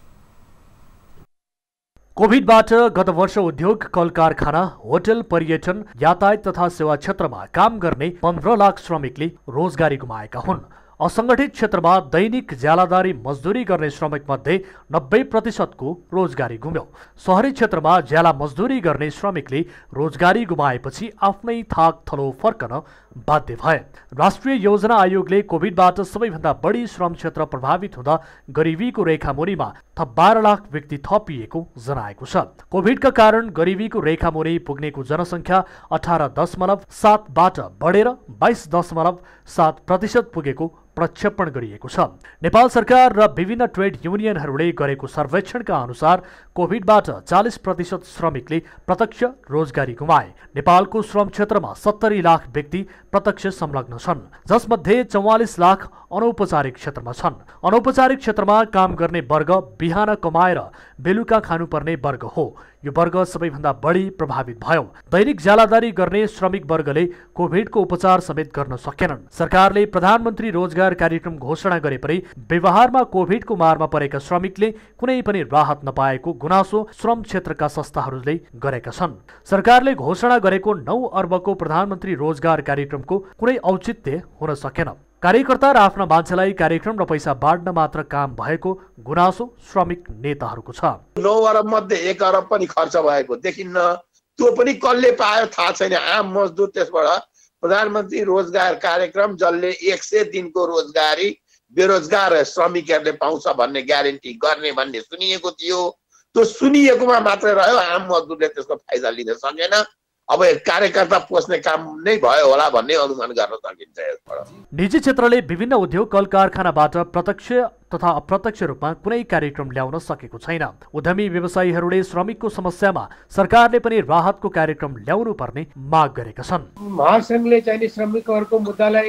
कोभिडबाट गत वर्ष उद्योग, कल कारखाना, होटल, पर्यटन, यातायात तथा सेवा क्षेत्रमा काम गर्ने पन्ध्र लाख श्रमिकले रोजगारी गुमाएका हुन्। असङ्गठित क्षेत्रमा दैनिक ज्यालादारी मजदुरी गर्ने श्रमिक मध्ये नब्बे प्रतिशतको रोजगारी गुम्यो। शहरी क्षेत्रमा ज्याला मजदुरी गर्ने श्रमिकले रोजगारी गुमाएपछि आफ्नै थाक थलो फर्कन बाध्य भए। राष्ट्रिय योजना आयोगले कोभिडबाट सबैभन्दा बढी श्रम क्षेत्र प्रभावित हुँदा गरिबीको रेखामुनिमा थप बाह्र लाख व्यक्ति थपिएको जनाएको छ। कोभिडका कारण गरिबीको रेखामुनि पुग्नेको जनसङ्ख्या अठार दशमलव सातबाट बढेर बाइस दशमलव सात प्रतिशत पुगेको प्रक्षेपण गरिएको छ। नेपाल सरकार र विभिन्न ट्रेड युनियनहरूले गरेको सर्वेक्षणका अनुसार कोभिडबाट चालीस प्रतिशत श्रमिकले प्रत्यक्ष रोजगारी गुमाए। नेपालको श्रम क्षेत्रमा सत्तरी लाख व्यक्ति प्रत्यक्ष संलग्न छन्, जसमध्ये चौवालिस लाख अनौपचारिक क्षेत्रमा छन्। अनौपचारिक क्षेत्रमा काम गर्ने वर्ग बिहान कमाएर बेलुका खानुपर्ने वर्ग हो। यो वर्ग सबैभन्दा बढी प्रभावित भयो। दैनिक ज्यालादारी गर्ने श्रमिक वर्गले कोभिडको उपचार समेत गर्न सकेनन्। सरकारले प्रधानमन्त्री रोजगार कार्यक्रम घोषणा गरे पनि व्यवहारमा कोभिडको मारमा परेका श्रमिकले कुनै पनि राहत नपाएको गुनासो श्रम क्षेत्रका संस्थाहरूले गरेका छन्। सरकारले घोषणा गरेको नौ अर्बको प्रधानमन्त्री रोजगार कार्यक्रमको कुनै औचित्य हुन सकेन। कार्यकर्ता र आफ्ना मान्छेलाई कार्यक्रम र पैसा बाँड्न मात्र काम भएको गुनासो श्रमिक नेताहरूको छ। नौ अरब मध्ये एक अरब पनि खर्च भएको देखिन्न। त्यो पनि कसले पायो थाहा छैन। आम मजदुर त्यसबाट प्रधानमन्त्री रोजगार कार्यक्रम जसले एक सय दिनको रोजगारी बेरोजगार श्रमिकहरूले पाउँछ भन्ने ग्यारेन्टी गर्ने भन्ने सुनिएको थियो। त्यो सुनिएकोमा मात्रै रह्यो। आम मजदुरले त्यसको फाइदा लिन सकेन। अब कार्यकर्ता पोस्ने काम नै भयो होला भन्ने अनुमान गर्न सकिन्छ यसबाट। निजी क्षेत्रले विभिन्न उद्योग, कल कारखानाबाट प्रत्यक्ष तथा अप्रत्यक्ष रूपमा कुनै कार्यक्रम ल्याउन सकेको छैन। उद्यमी व्यवसायीहरूले श्रमिकको समस्यामा सरकारले पनि राहतको कार्यक्रम ल्याउनु पर्ने माग गरेका छन्। महासंघले चाहिँ श्रमिकहरूको मुद्दालाई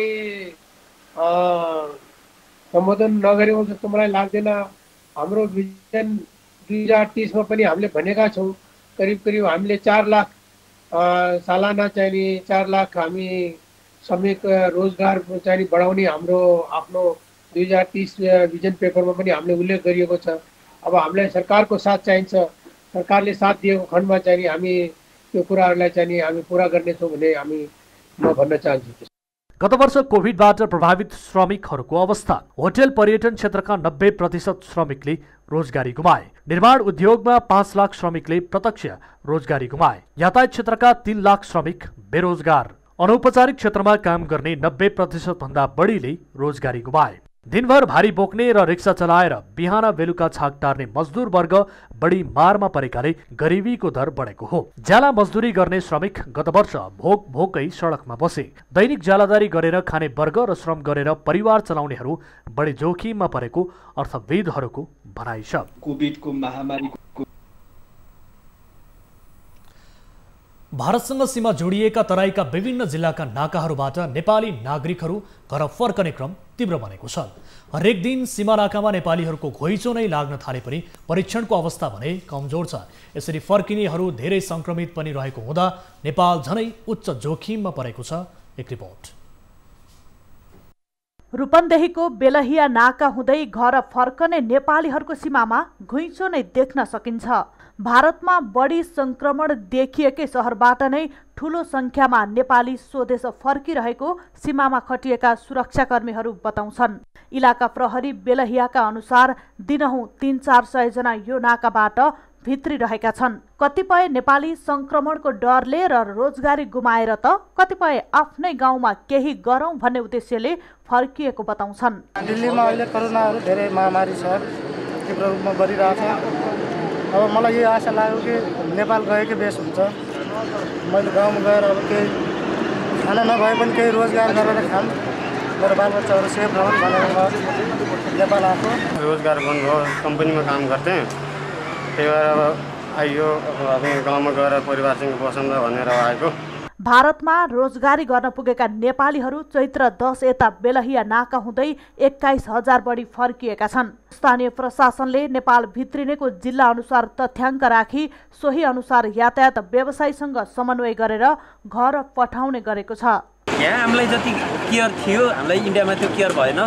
सम्बोधन नगरेको जस्तो मलाई लाग्दैन। हाम्रो भिजन दुई हजार तिसमा पनि हामीले भनेका छौँ करिब करिब हामीले चार लाख सालाना चाहिँ चार लाख हामी श्रमिक रोजगार चाहिँ बढाउने हाम्रो आफ्नो दुई हजार तिस भिजन पेपरमा पनि हामीले उल्लेख गरिएको छ। अब हामीलाई सरकारको साथ चाहिन्छ। सरकारले साथ दिएको खण्डमा चाहिँ हामी त्यो कुराहरूलाई चाहिँ हामी पुरा गर्नेछौँ भन्ने हामी म भन्न चाहन्छु। गत वर्ष कोभिडबाट प्रभावित श्रमिकहरूको अवस्था। होटल पर्यटन क्षेत्रका नब्बे प्रतिशत श्रमिकले रोजगारी गुमाए। निर्माण उद्योगमा पाँच लाख श्रमिकले प्रत्यक्ष रोजगारी गुमाए। यातायात क्षेत्रका तीन लाख श्रमिक बेरोजगार। अनौपचारिक क्षेत्रमा काम गर्ने नब्बे प्रतिशत भन्दा बढीले रोजगारी गुमाए। दिनभर भारी बोक्ने र रिक्सा चलाएर बिहान बेलुका छाक टार्ने मजदुर वर्ग बढी मारमा परेकाले गरिबीको दर बढेको हो। ज्याला मजदुरी गर्ने श्रमिक गत वर्ष भोक भोकै सडकमा बसे। दैनिक ज्यालादारी गरेर खाने वर्ग र श्रम गरेर परिवार चलाउनेहरू बढी जोखिममा परेको अर्थविदहरूको भनाइ छ। कोभिडको महामारीको भारतसँग सीमा जोडिएका तराईका विभिन्न जिल्लाका नाकाहरूबाट नेपाली नागरिकहरू घर फर्कने क्रम तीव्र बनेको छ। हरेक दिन सीमा नाकामा नेपालीहरूको घोइचो नै लाग्न थाले पनि परीक्षणको अवस्था भने कमजोर छ। यसरी फर्किनेहरू धेरै संक्रमित पनि रहेको हुँदा नेपाल झनै उच्च जोखिममा परेको छ। एक रिपोर्ट। रूपन्देहीको बेलहिया नाका हुँदै घर फर्कने नेपालीहरूको सीमामा घुइँचो नै देख्न सकिन्छ। भारतमा बढी संक्रमण देखिएकै सहरबाट नै ठूलो संख्यामा नेपाली स्वदेश फर्किरहेको सीमामा खटिएका सुरक्षाकर्मीहरू बताउँछन्। इलाका प्रहरी बेलहियाका अनुसार दिनहुँ तीन चार सय जना यो नाकाबाट भित्रिरहेका छन्। कतिपय नेपाली संक्रमणको डरले र रोजगारी गुमाएर त कतिपय आफ्नै गाउँमा केही गरौँ भन्ने उद्देश्यले फर्किएको बताउँछन्। दिल्लीमा अहिले कोरोनाहरू धेरै महामारी छ, तीव्र रूपमा बढिरहेछ। अब मलाई यो आशा लाग्यो कि नेपाल गएकै बेस हुन्छ। मैले गाउँमा गएर अब केही खाना नभए पनि केही रोजगार गरेर खाम, मेरो बालबच्चाहरू सेफ रहन् भनेर म नेपाल आएको। रोजगार गर्नुभयो, कम्पनीमा काम गर्थेँ, त्यही भएर अब आइयो अब गाउँमा गएर परिवारसँग बसौँ भनेर आएको। भारतमा रोजगारी गर्न पुगेका नेपालीहरू चैत्र दस यता बेलहिया नाका हुँदै एक्काइस हजार बढी फर्किएका छन्। स्थानीय प्रशासनले नेपाल भित्रिनेको जिल्ला अनुसार तथ्याङ्क राखी सोही अनुसार यातायात व्यवसायीसँग समन्वय गरेर घर पठाउने गरेको छ। यहाँ हामीलाई जति केयर थियो हामीलाई इन्डियामा त्यो केयर भएन,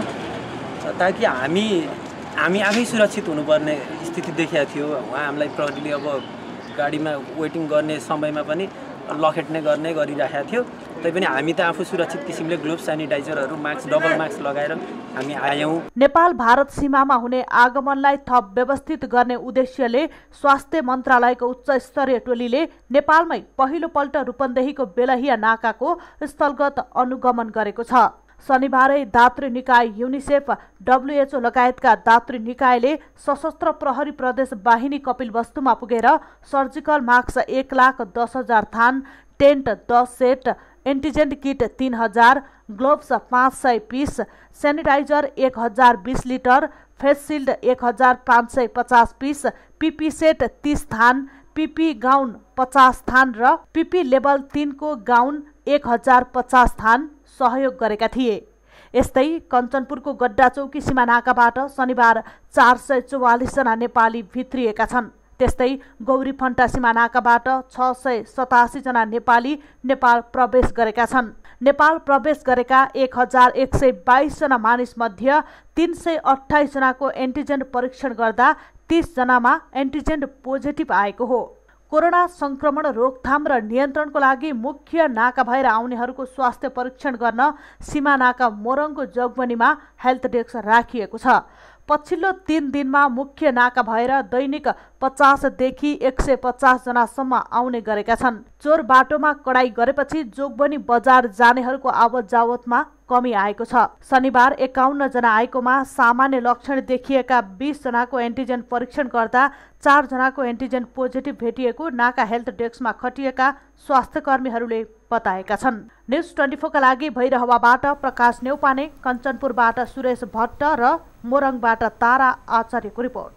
ताकि हामी हामी आफै सुरक्षित हुनुपर्ने स्थिति देखिएको थियो। उहाँ हामीलाई प्रहरीले अब गाडीमा वेटिङ गर्ने समयमा पनि लखेट्ने गर्ने गरिराखेको थियो। तैपनि हामी त आफू सुरक्षित किसिमले ग्लोभ सेनिटाइजरहरू मास्क डबल मास्क लगाएर हामी आयौँ। नेपाल भारत सीमामा हुने आगमनलाई थप व्यवस्थित गर्ने उद्देश्यले स्वास्थ्य मन्त्रालयको उच्च स्तरीय टोलीले नेपालमै पहिलोपल्ट रूपन्देहीको बेलहिया नाकाको स्थलगत अनुगमन गरेको छ। शनिबारै दातृ निकाय युनिसेफ, डब्लुएचओ लगायतका दातृ निकायले सशस्त्र प्रहरी प्रदेश बाहिनी कपिलवस्तुमा पुगेर सर्जिकल मास्क एक लाख दस हजार थान, टेन्ट दस सेट, एन्टिजेन किट तीन हजार, ग्लोभ्स पाँच सय पिस, सेनिटाइजर एक हजार बिस लिटर, फेस सिल्ड एक हजार पाँच सय पचास पिस, पिपी सेट तीस थान, पिपी गाउन पचास थान र पिपी लेभल तीनको गाउन एक हजार पचास थान सहयोग गरेका थिए। यस्तै कञ्चनपुरको गड्डा चौकी सीमा नाकाबाट शनिबार चार सय चौवालिस जना नेपाली भित्रिएका छन्। त्यस्तै गौरी फन्टा सीमा नाकाबाट छ सय सतासी जना नेपाली नेपाल प्रवेश गरेका छन्। नेपाल प्रवेश गरेका एक हजार एक सय बाइस जना मानिस मध्ये तीन सय अठाइस जनाको एन्टिजेन परीक्षण गर्दा तीस जनामा एन्टिजेन पोजिटिभ आएको हो। कोरोना संक्रमण रोकथाम र नियन्त्रणको लागि मुख्य नाका भएर आउनेहरूको स्वास्थ्य परीक्षण गर्न सीमा नाका मोरङको जोगबनीमा हेल्थ डेस्क राखिएको छ। पछिल्लो तीन दिनमा मुख्य नाका भएर दैनिक पचासदेखि एक सय पचास जनासम्म आउने गरेका छन्। चोर बाटोमा कडाई गरेपछि जोगबनी बजार जानेहरूको आवत जावतमा कमी आएको छ। शनिबार एकाउन्न जना आएकोमा सामान्य लक्षण देखिएका बीस जनाको एन्टिजेन परीक्षण गर्दा चार जनाको एन्टिजेन पोजिटिभ भेटिएको नाका हेल्थ डेस्कमा खटिएका स्वास्थ्य कर्मीहरूले बताएका छन्। न्युज ट्वेन्टी फोरका लागि भैरहवाबाट प्रकाश नेउपाने, कञ्चनपुरबाट सुरेश भट्ट र मोरङबाट तारा आचार्यको रिपोर्ट।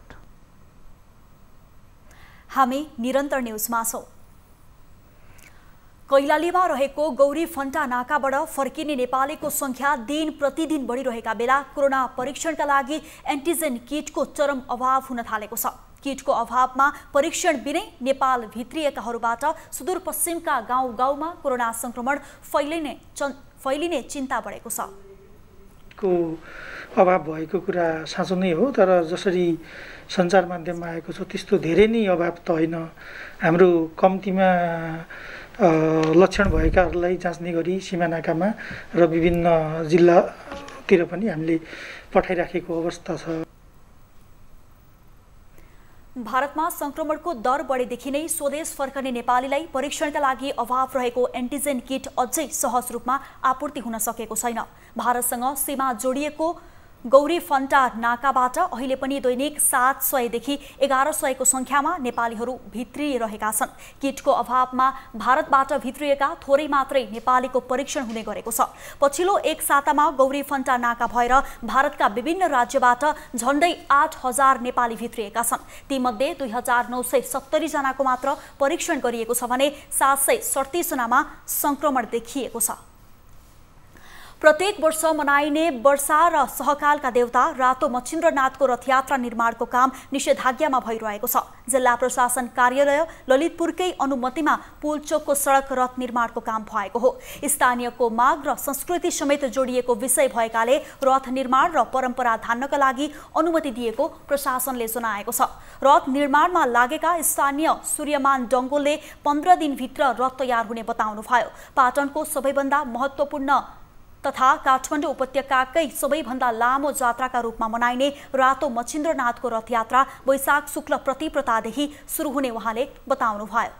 हामी निरन्तर न्युजमा छौं। कैलालीमा रहेको गौरी फन्टा नाकाबाट फर्किने नेपालीको संख्या दिन प्रतिदिन बढिरहेका बेला कोरोना परीक्षणका लागि एन्टिजेन किटको चरम अभाव हुन थालेको छ। किटको अभावमा परीक्षण बिनै नेपाल भित्रिएकाहरूबाट सुदूरपश्चिमका गाउँ गाउँमा कोरोना संक्रमण फैलिने फैलिने चिन्ता बढेको छ। को अभाव भएको कुरा साँचो नै हो, तर जसरी सञ्चार माध्यममा आएको छ त्यस्तो धेरै नै अभाव त होइन। हाम्रो कम्तीमा लक्षण भएकाहरूलाई जाँच्ने गरी सीमानाकामा र विभिन्न जिल्लातिर पनि हामीले पठाइराखेको अवस्था छ। भारतमा संक्रमणको दर बढेदेखि नै स्वदेश फर्कने नेपालीलाई परीक्षणका लागि अभाव रहेको एन्टिजेन किट अझै सहज रूपमा आपूर्ति हुन सकेको छैन। भारतसँग सीमा जोडिएको गौरी फन्टा नाकाबाट अहिले पनि दैनिक सात सयदेखि एघार सयको संख्यामा नेपालीहरू भित्रिरहेका छन्। किटको अभावमा भारतबाट भित्रिएका थोरै मात्रै नेपालीको परीक्षण हुने गरेको छ। पछिल्लो एक सातामा गौरी फन्टा नाका भएर भारतका विभिन्न राज्यबाट झण्डै आठ हजार नेपाली भित्रिएका छन्। तीमध्ये दुई हजार नौ सय सत्तरी जनाको मात्र परीक्षण गरिएको छ भने सात सय सडतिस जनामा संक्रमण देखिएको छ। प्रत्येक वर्ष मनाइने वर्षा र सहकालका देवता रातो मच्छिन्द्रनाथको रथयात्रा निर्माणको काम निषेधाज्ञामा भइरहेको छ। जिल्ला प्रशासन कार्यालय ललितपुरकै अनुमतिमा पुलचोकको सडक रथ निर्माणको काम भएको हो। स्थानीयको माग र संस्कृति समेत जोडिएको विषय भएकाले रथ निर्माण र परम्परा धान्नका लागि अनुमति दिएको प्रशासनले जनाएको छ। रथ निर्माणमा लागेका स्थानीय सूर्यमान डङ्गोलले पन्ध्र दिनभित्र रथ तयार हुने बताउनुभयो। पाटनको सबैभन्दा महत्त्वपूर्ण तथा काठमाडौँ उपत्यकाकै सबैभन्दा लामो जात्राका रूपमा मनाइने रातो मच्छिन्द्रनाथको रथयात्रा वैशाख शुक्ल प्रतिपदादेखि सुरु हुने उहाँले बताउनुभयो।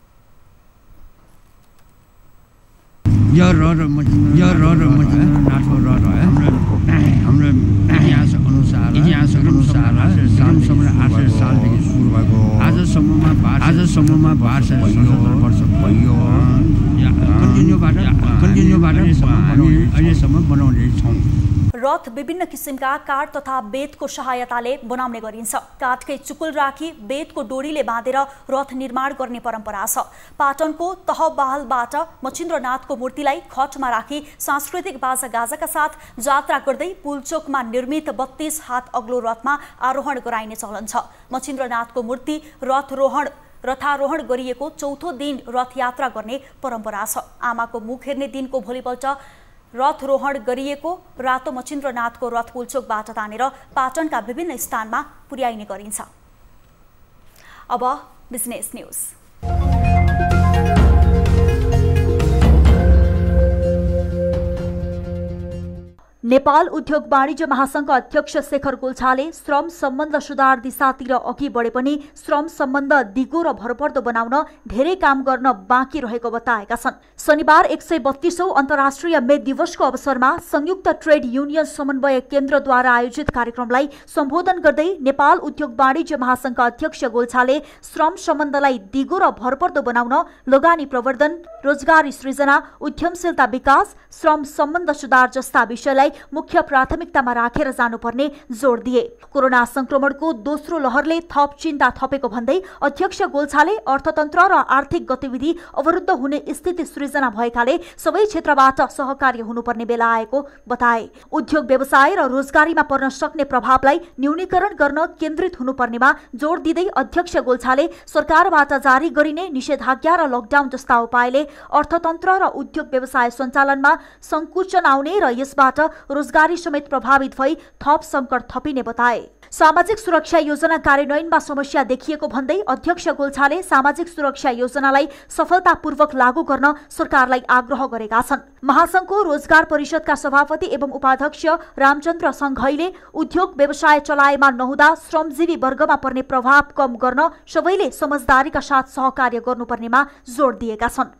यो रथ यो रथ मच्छिन्द्रनाथको रथ है हाम्रो इतिहास अनुसार इतिहास अनुसार साल सम्म आठ सालदेखि सुरु भएको आजसम्ममा आजसम्ममा बाह्र सय सतहत्तर वर्ष भयो। कन्टिन्यूबाट कन्टिन्यूबाट अहिलेसम्म बनाउँदै छौँ। रथ विभिन्न किसिमका काठ तथा बेतको सहायताले बनाउने गरिन्छ। काठकै चुकुल राखी बेतको डोरीले बाँधेर रथ निर्माण गर्ने परम्परा छ। पाटनको तहबाहलबाट मच्छिन्द्रनाथको मूर्तिलाई खटमा राखी सांस्कृतिक बाजागाजाका साथ जात्रा गर्दै पुलचोकमा निर्मित बत्तीस हात अग्लो रथमा आरोहण गराइने चलन छ। मच्छिन्द्रनाथको मूर्ति रथरोहण रथारोहण गरिएको चौथो दिन रथयात्रा गर्ने परम्परा छ। आमाको मुख हेर्ने दिनको भोलिपल्ट रथरोहण गरिएको रातो मच्छिन्द्रनाथको रथ पुलचोकबाट तानेर पाटनका विभिन्न स्थानमा पुर्याइने गरिन्छ। अब बिजनेस न्युज। नेपाल उद्योग वाणिज्य महासंघ अध्यक्ष शेखर गोल्छाले श्रम सम्बन्ध सुधार दिशातिर अघि बढे पनि श्रम सम्बन्ध दिगो र भरपर्दो बनाउन धेरै काम गर्न बाँकी रहेको बताएका छन्। शनिबार एक सय बत्तीसौं अन्तर्राष्ट्रिय मे दिवसको अवसरमा संयुक्त ट्रेड युनियन समन्वय केन्द्रद्वारा आयोजित कार्यक्रमलाई सम्बोधन गर्दै नेपाल उद्योग वाणिज्य महासंघ अध्यक्ष गोल्छाले श्रम सम्बन्धलाई दिगो र भरपर्दो बनाउन लगानी प्रवर्धन, रोजगारी सृजना, उद्यमशीलता विकास, श्रम सम्बन्ध सुधार जस्ता विषयलाई मुख्य प्राथमिकतामा राखेर जानुपर्ने जोड दिए। कोरोना संक्रमणको दोस्रो लहरले थप चिन्ता थपेको भन्दै अध्यक्ष गोल्छाले अर्थतन्त्र र आर्थिक गतिविधि अवरुद्ध हुने स्थिति सृजना भएकाले सबै क्षेत्रबाट सहकार्य हुनुपर्ने बेला आएको बताए। उद्योग व्यवसाय र रोजगारीमा पर्न सक्ने प्रभावलाई न्यूनीकरण गर्न केन्द्रित हुनुपर्नेमा जोड दिँदै अध्यक्ष गोल्छाले सरकारबाट जारी गरिने निषेधाज्ञा र लकडाउन जस्ता उपायले अर्थतन्त्र र उद्योग व्यवसाय सञ्चालनमा संकुचन आउने र यसबाट रोजगारी समेत प्रभावित भई थप संकट थपिने बताए। सामाजिक सुरक्षा योजना कार्यान्वयनमा समस्या देखिएको भन्दै अध्यक्ष गोल्छाले सामाजिक सुरक्षा योजनालाई सफलतापूर्वक लागू गर्न सरकारलाई आग्रह गरेका छन्। महासंघको रोजगार परिषदका सभापति एवं उपाध्यक्ष रामचन्द्र सङ्घैले उद्योग व्यवसाय चलायमान नहुँदा श्रमजीवी वर्गमा पर्ने प्रभाव कम गर्न सबैले समझदारीका साथ सहकार्य गर्नुपर्नेमा जोड दिएका छन्।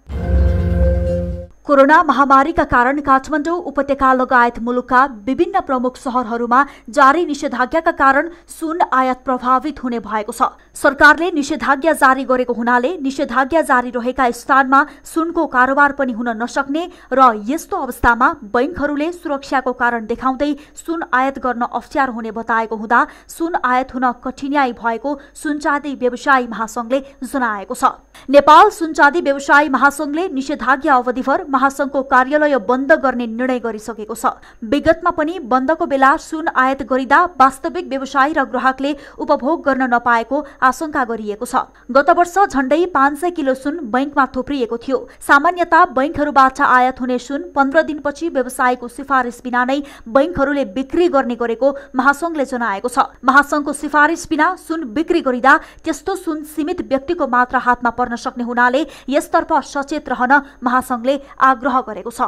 कोरोना महामारीका कारण काठमाडौँ उपत्यका लगायत मुलुकका विभिन्न प्रमुख शहरहरूमा जारी निषेधाज्ञाका कारण सुन आयात प्रभावित हुने भएको छ। सरकारले निषेधाज्ञा जारी गरेको हुनाले निषेधाज्ञा जारी रहेका स्थानमा सुनको कारोबार पनि हुन नसक्ने र यस्तो अवस्थामा बैंकहरूले सुरक्षाको कारण देखाउँदै सुन आयात गर्न अप्ठ्यारो हुने बताएको हुँदा सुन आयात हुन कठिनाई भएको सुनचाँदी व्यवसायी महासंघले जनाएको छ। नेपाल सुनचाँदी व्यवसायी महासंघले निषेधाज्ञा अवधिभर महासंघको कार्यालय बन्द गर्ने निर्णय गरिसकेको छ। विगतमा पनि बन्दको बेला सुन आयात गरिँदा वास्तविक व्यवसायी र ग्राहकले उपभोग गर्न नपाएको आशंका गरिएको छ। गत वर्ष झण्डै पाँच सय किलो सुन बैंकमा थुप्रिएको थियो। सामान्यतः बैंकहरूबाट आयात हुने सुन पन्ध्र दिनपछि व्यवसायीको सिफारिस बिना नै बैंकहरूले बिक्री गर्ने गरेको महासंघले जनाएको छ। महासंघको सिफारिस बिना सुन बिक्री गरिँदा त्यस्तो सुन सीमित व्यक्तिको मात्र हातमा पर्न सक्ने हुनाले यसतर्फ सचेत रहन महासंघले आग्रह गरेको छ।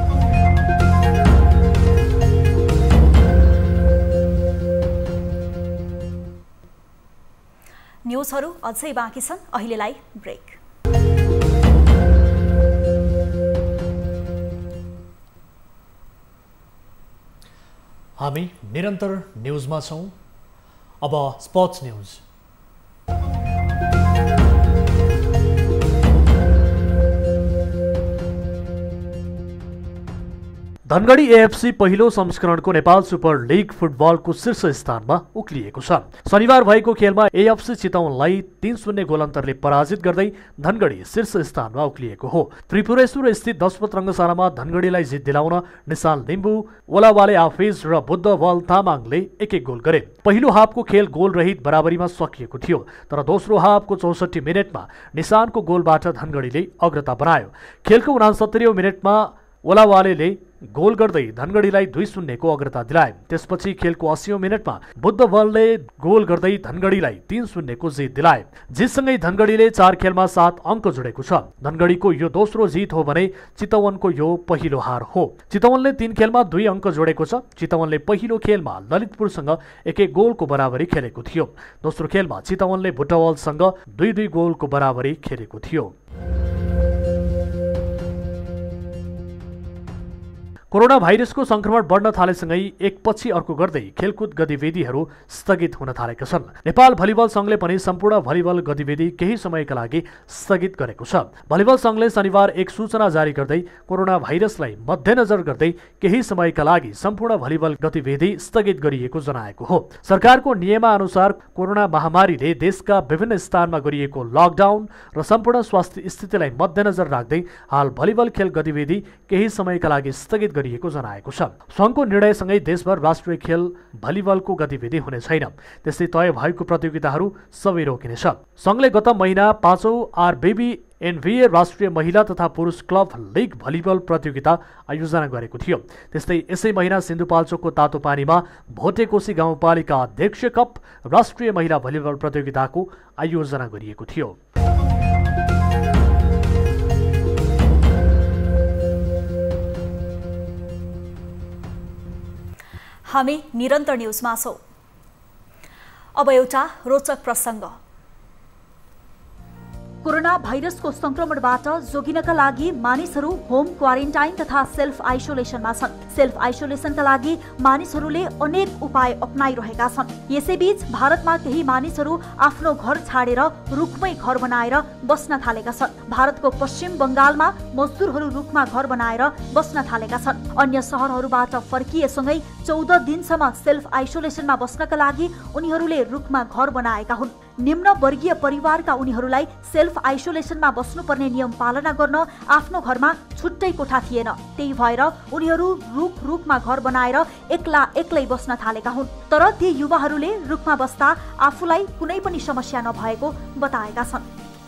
न्युजहरू अझै बाँकी छन्, अहिलेलाई ब्रेक। हामी निरन्तर न्युजमा छौं। अब स्पोर्ट्स न्युज। धनगढी एएफसी पहिलो संस्करणको नेपाल सुपर लिग फुटबलको शीर्ष स्थानमा उक्लिएको छ। शनिबार भएको खेलमा एएफसी चितवनलाई तीन शून्य गोल अन्तरले पराजित गर्दै धनगढी शीर्ष स्थानमा उक्लिएको हो। त्रिपुरेश्वर स्थित दशपथ रङ्गशालामा धनगढीलाई जित दिलाउन निशाल लिम्बू, ओलावाले आफिज र बुद्धबल तामाङले एक एक गोल गरे। पहिलो हाफको खेल गोल रहित बराबरीमा सकिएको थियो, तर दोस्रो हाफको चौसठी मिनटमा निशानको गोलबाट धनगढीले अग्रता बनायो। खेलको उनासत्तरीऔं मिनटमा ओलावाले गोल गर्दै धनगढीलाई दुई शून्यको अग्रता दिलाए। त्यसपछि खेलको अस्सीऔं मिनटमा बुद्धबलले गोल गर्दै धनगढीलाई तीन शून्यको जित दिलाए। जितसँगै धनगढीले चार खेलमा सात अङ्क जोडेको छ। धनगढीको यो दोस्रो जित हो भने चितवनको यो पहिलो हार हो। चितवनले तीन खेलमा दुई अङ्क जोडेको छ। चितवनले पहिलो खेलमा ललितपुरसँग एक एक गोलको बराबरी खेलेको थियो। दोस्रो खेलमा चितवनले बुटवलसँग दुई दुई गोलको बराबरी खेलेको थियो। कोरोना भाइरसको संक्रमण बढ्न थालेसँगै एकपछि अर्को गर्दै खेलकुद गतिविधिहरू स्थगित हुन थालेका छन्। नेपाल भलिबल संघले पनि सम्पूर्ण भलिबल गतिविधि केही समयका लागि स्थगित गरेको छ। भलिबल संघले शनिबार एक सूचना जारी गर्दै कोरोना भाइरसलाई मध्यनजर गर्दै केही समयका लागि सम्पूर्ण भलिबल गतिविधि स्थगित गरिएको जनाएको हो। सरकारको नियमानुसार कोरोना महामारीले देशका विभिन्न स्थानमा गरिएको लकडाउन र सम्पूर्ण स्वास्थ्य स्थितिलाई मध्यनजर राख्दै हाल भलिबल खेल गतिविधि केही समयका लागि स्थगित गरिएको जनाएको छ। संघको निर्णयसँगै देशभर राष्ट्रिय खेल भलिबलको गतिविधि हुने छैन। त्यस्तै तय भएको प्रतियोगिताहरू सबै रोकिनेछ। संघले गत महिना पाँचौं आरबिबी एनभिए राष्ट्रिय महिला तथा पुरुष क्लब लिग भलिबल प्रतियोगिता आयोजना गरेको थियो। त्यस्तै यसै महिना सिन्धुपाल्चोकको तातोपानीमा भोटेकोशी गाउँपालिका अध्यक्ष कप राष्ट्रिय महिला भलिबल प्रतियोगिताको आयोजना गरिएको थियो। हामी निरन्तर न्युजमा छौं। अब एउटा रोचक प्रसंग। कोरोना भाइरसको संक्रमणबाट जोगिनका लागि मानिसहरू होम क्वारेन्टाइन तथा सेल्फ आइसोलेसनमा छन्। सेल्फ आइसोलेसनका लागि मानिसहरूले अनेक उपाय अपनाइरहेका छन्। यसैबीच भारतमा केही मानिसहरू आफ्नो घर छाडेर रुखमै घर बनाएर बस्न थालेका छन्। भारतको पश्चिम बंगालमा मजदुरहरू रुखमा घर बनाएर बस्न थालेका छन्। अन्य शहरहरूबाट फर्किएसँगै चौध दिनसम्म सेल्फ आइसोलेसनमा बस्नका लागि उनीहरूले रुखमा घर बनाएका हुन्। निम्न वर्गीय परिवारका उनीहरूलाई सेल्फ आइसोलेसनमा बस्नुपर्ने नियम पालना गर्न आफ्नो घरमा छुट्टै कोठा थिएन। त्यही भएर उनीहरू रुख रुखमा घर बनाएर एक्ला एक्लै बस्न थालेका हुन्। तर ती युवाहरूले रुखमा बस्दा आफूलाई कुनै पनि समस्या नभएको बताएका छन्।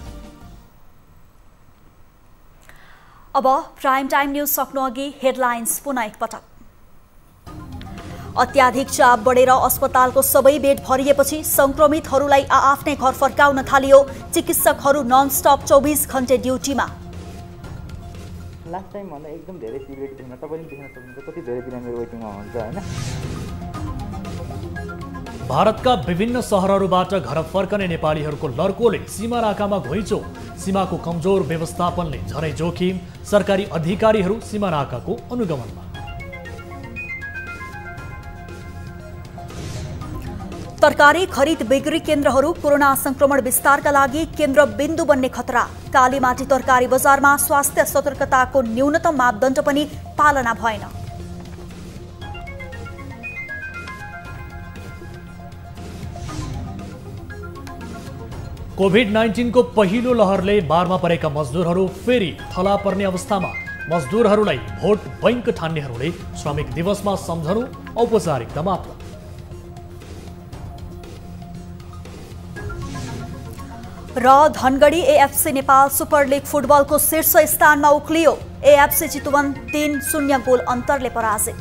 अब प्राइम टाइम न्युज सक्नु अघि हेडलाइन्स पुनः एकपटक। अत्याधिक चाप बढेर अस्पतालको सबै बेड भरिएपछि संक्रमितहरूलाई आआफ्नै घर फर्काउन थालियो। चिकित्सकहरू ननस्टप चौबिस घण्टे ड्युटीमा। लास्ट टाइम भन्दा एकदम धेरै पिरियड थिएन। तपाईले देख्न सक्नुहुन्छ कति धेरै बिरामीहरू वेटिङमा हुन्छ हैन। भारतका विभिन्न शहरहरूबाट घर फर्कने नेपालीहरूको लर्कोले सीमा नाकामा घुइँचो। सीमाको कमजोर व्यवस्थापनले झनै जोखिम। सरकारी अधिकारीहरू सीमा नाकाको अनुगमनमा। तरकारी खरिद बिक्री केन्द्रहरू कोरोना संक्रमण विस्तारका लागि केन्द्र बिन्दु बन्ने खतरा। कालीमाटी तरकारी बजारमा स्वास्थ्य सतर्कताको न्यूनतम मापदण्ड पनि पालना भएन। कोभिड नाइन्टीन को पहिलो लहरले बारमा परेका मजदुरहरू फेरि थला पर्ने अवस्थामा। मजदुरहरूलाई भोट बैंक ठान्नेहरूले श्रमिक दिवसमा सम्झनु औपचारिकता मात्र। र Dhangadhi AFC Nepal super league फुटबलको शीर्ष स्थानमा उक्लियो। एएफसी चितवन तीन शून्य गोल अन्तरले पराजित।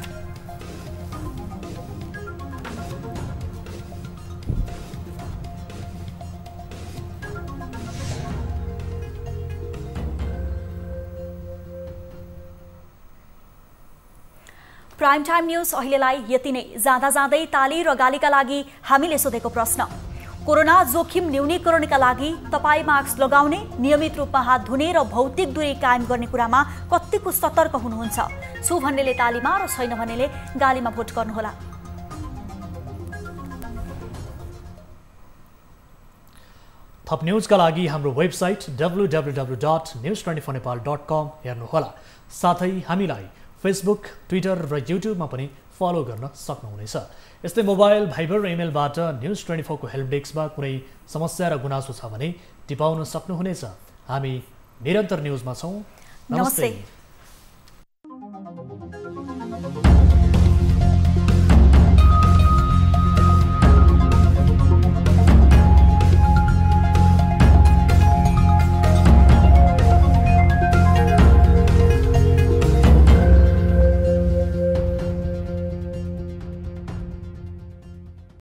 प्राइम टाइम न्युज अहिलेलाई यति नै। जाँदा जाँदै ताली र गालीका लागि हामीले सोधेको प्रश्न। कोरोना जोखिम न्यूनीकरणका लागि तपाई मास्क लगाउने, नियमित रूपमा हात धुने र भौतिक दूरी कायम गर्ने कुरामा कतिको सतर्क हुनुहुन्छ? छु भन्नेले तालीमा र छैन भन्नेले गालीमा भोट गर्नुहोला। थप न्युजका लागि हाम्रो website W W W dot news twenty four Nepal dot com हेर्नुहोला। साथै हामीलाई फेसबुक, ट्विटर र युट्युबमा पनि फलो गर्न सक्नुहुनेछ। यस्तै मोबाइल, भाइबर र इमेलबाट न्युज ट्वेन्टी फोरको हेल्प डेस्कमा कुनै समस्या र गुनासो छ भने टिपाउन सक्नुहुनेछ। हामी निरन्तर न्युजमा छौँ। नमस्ते।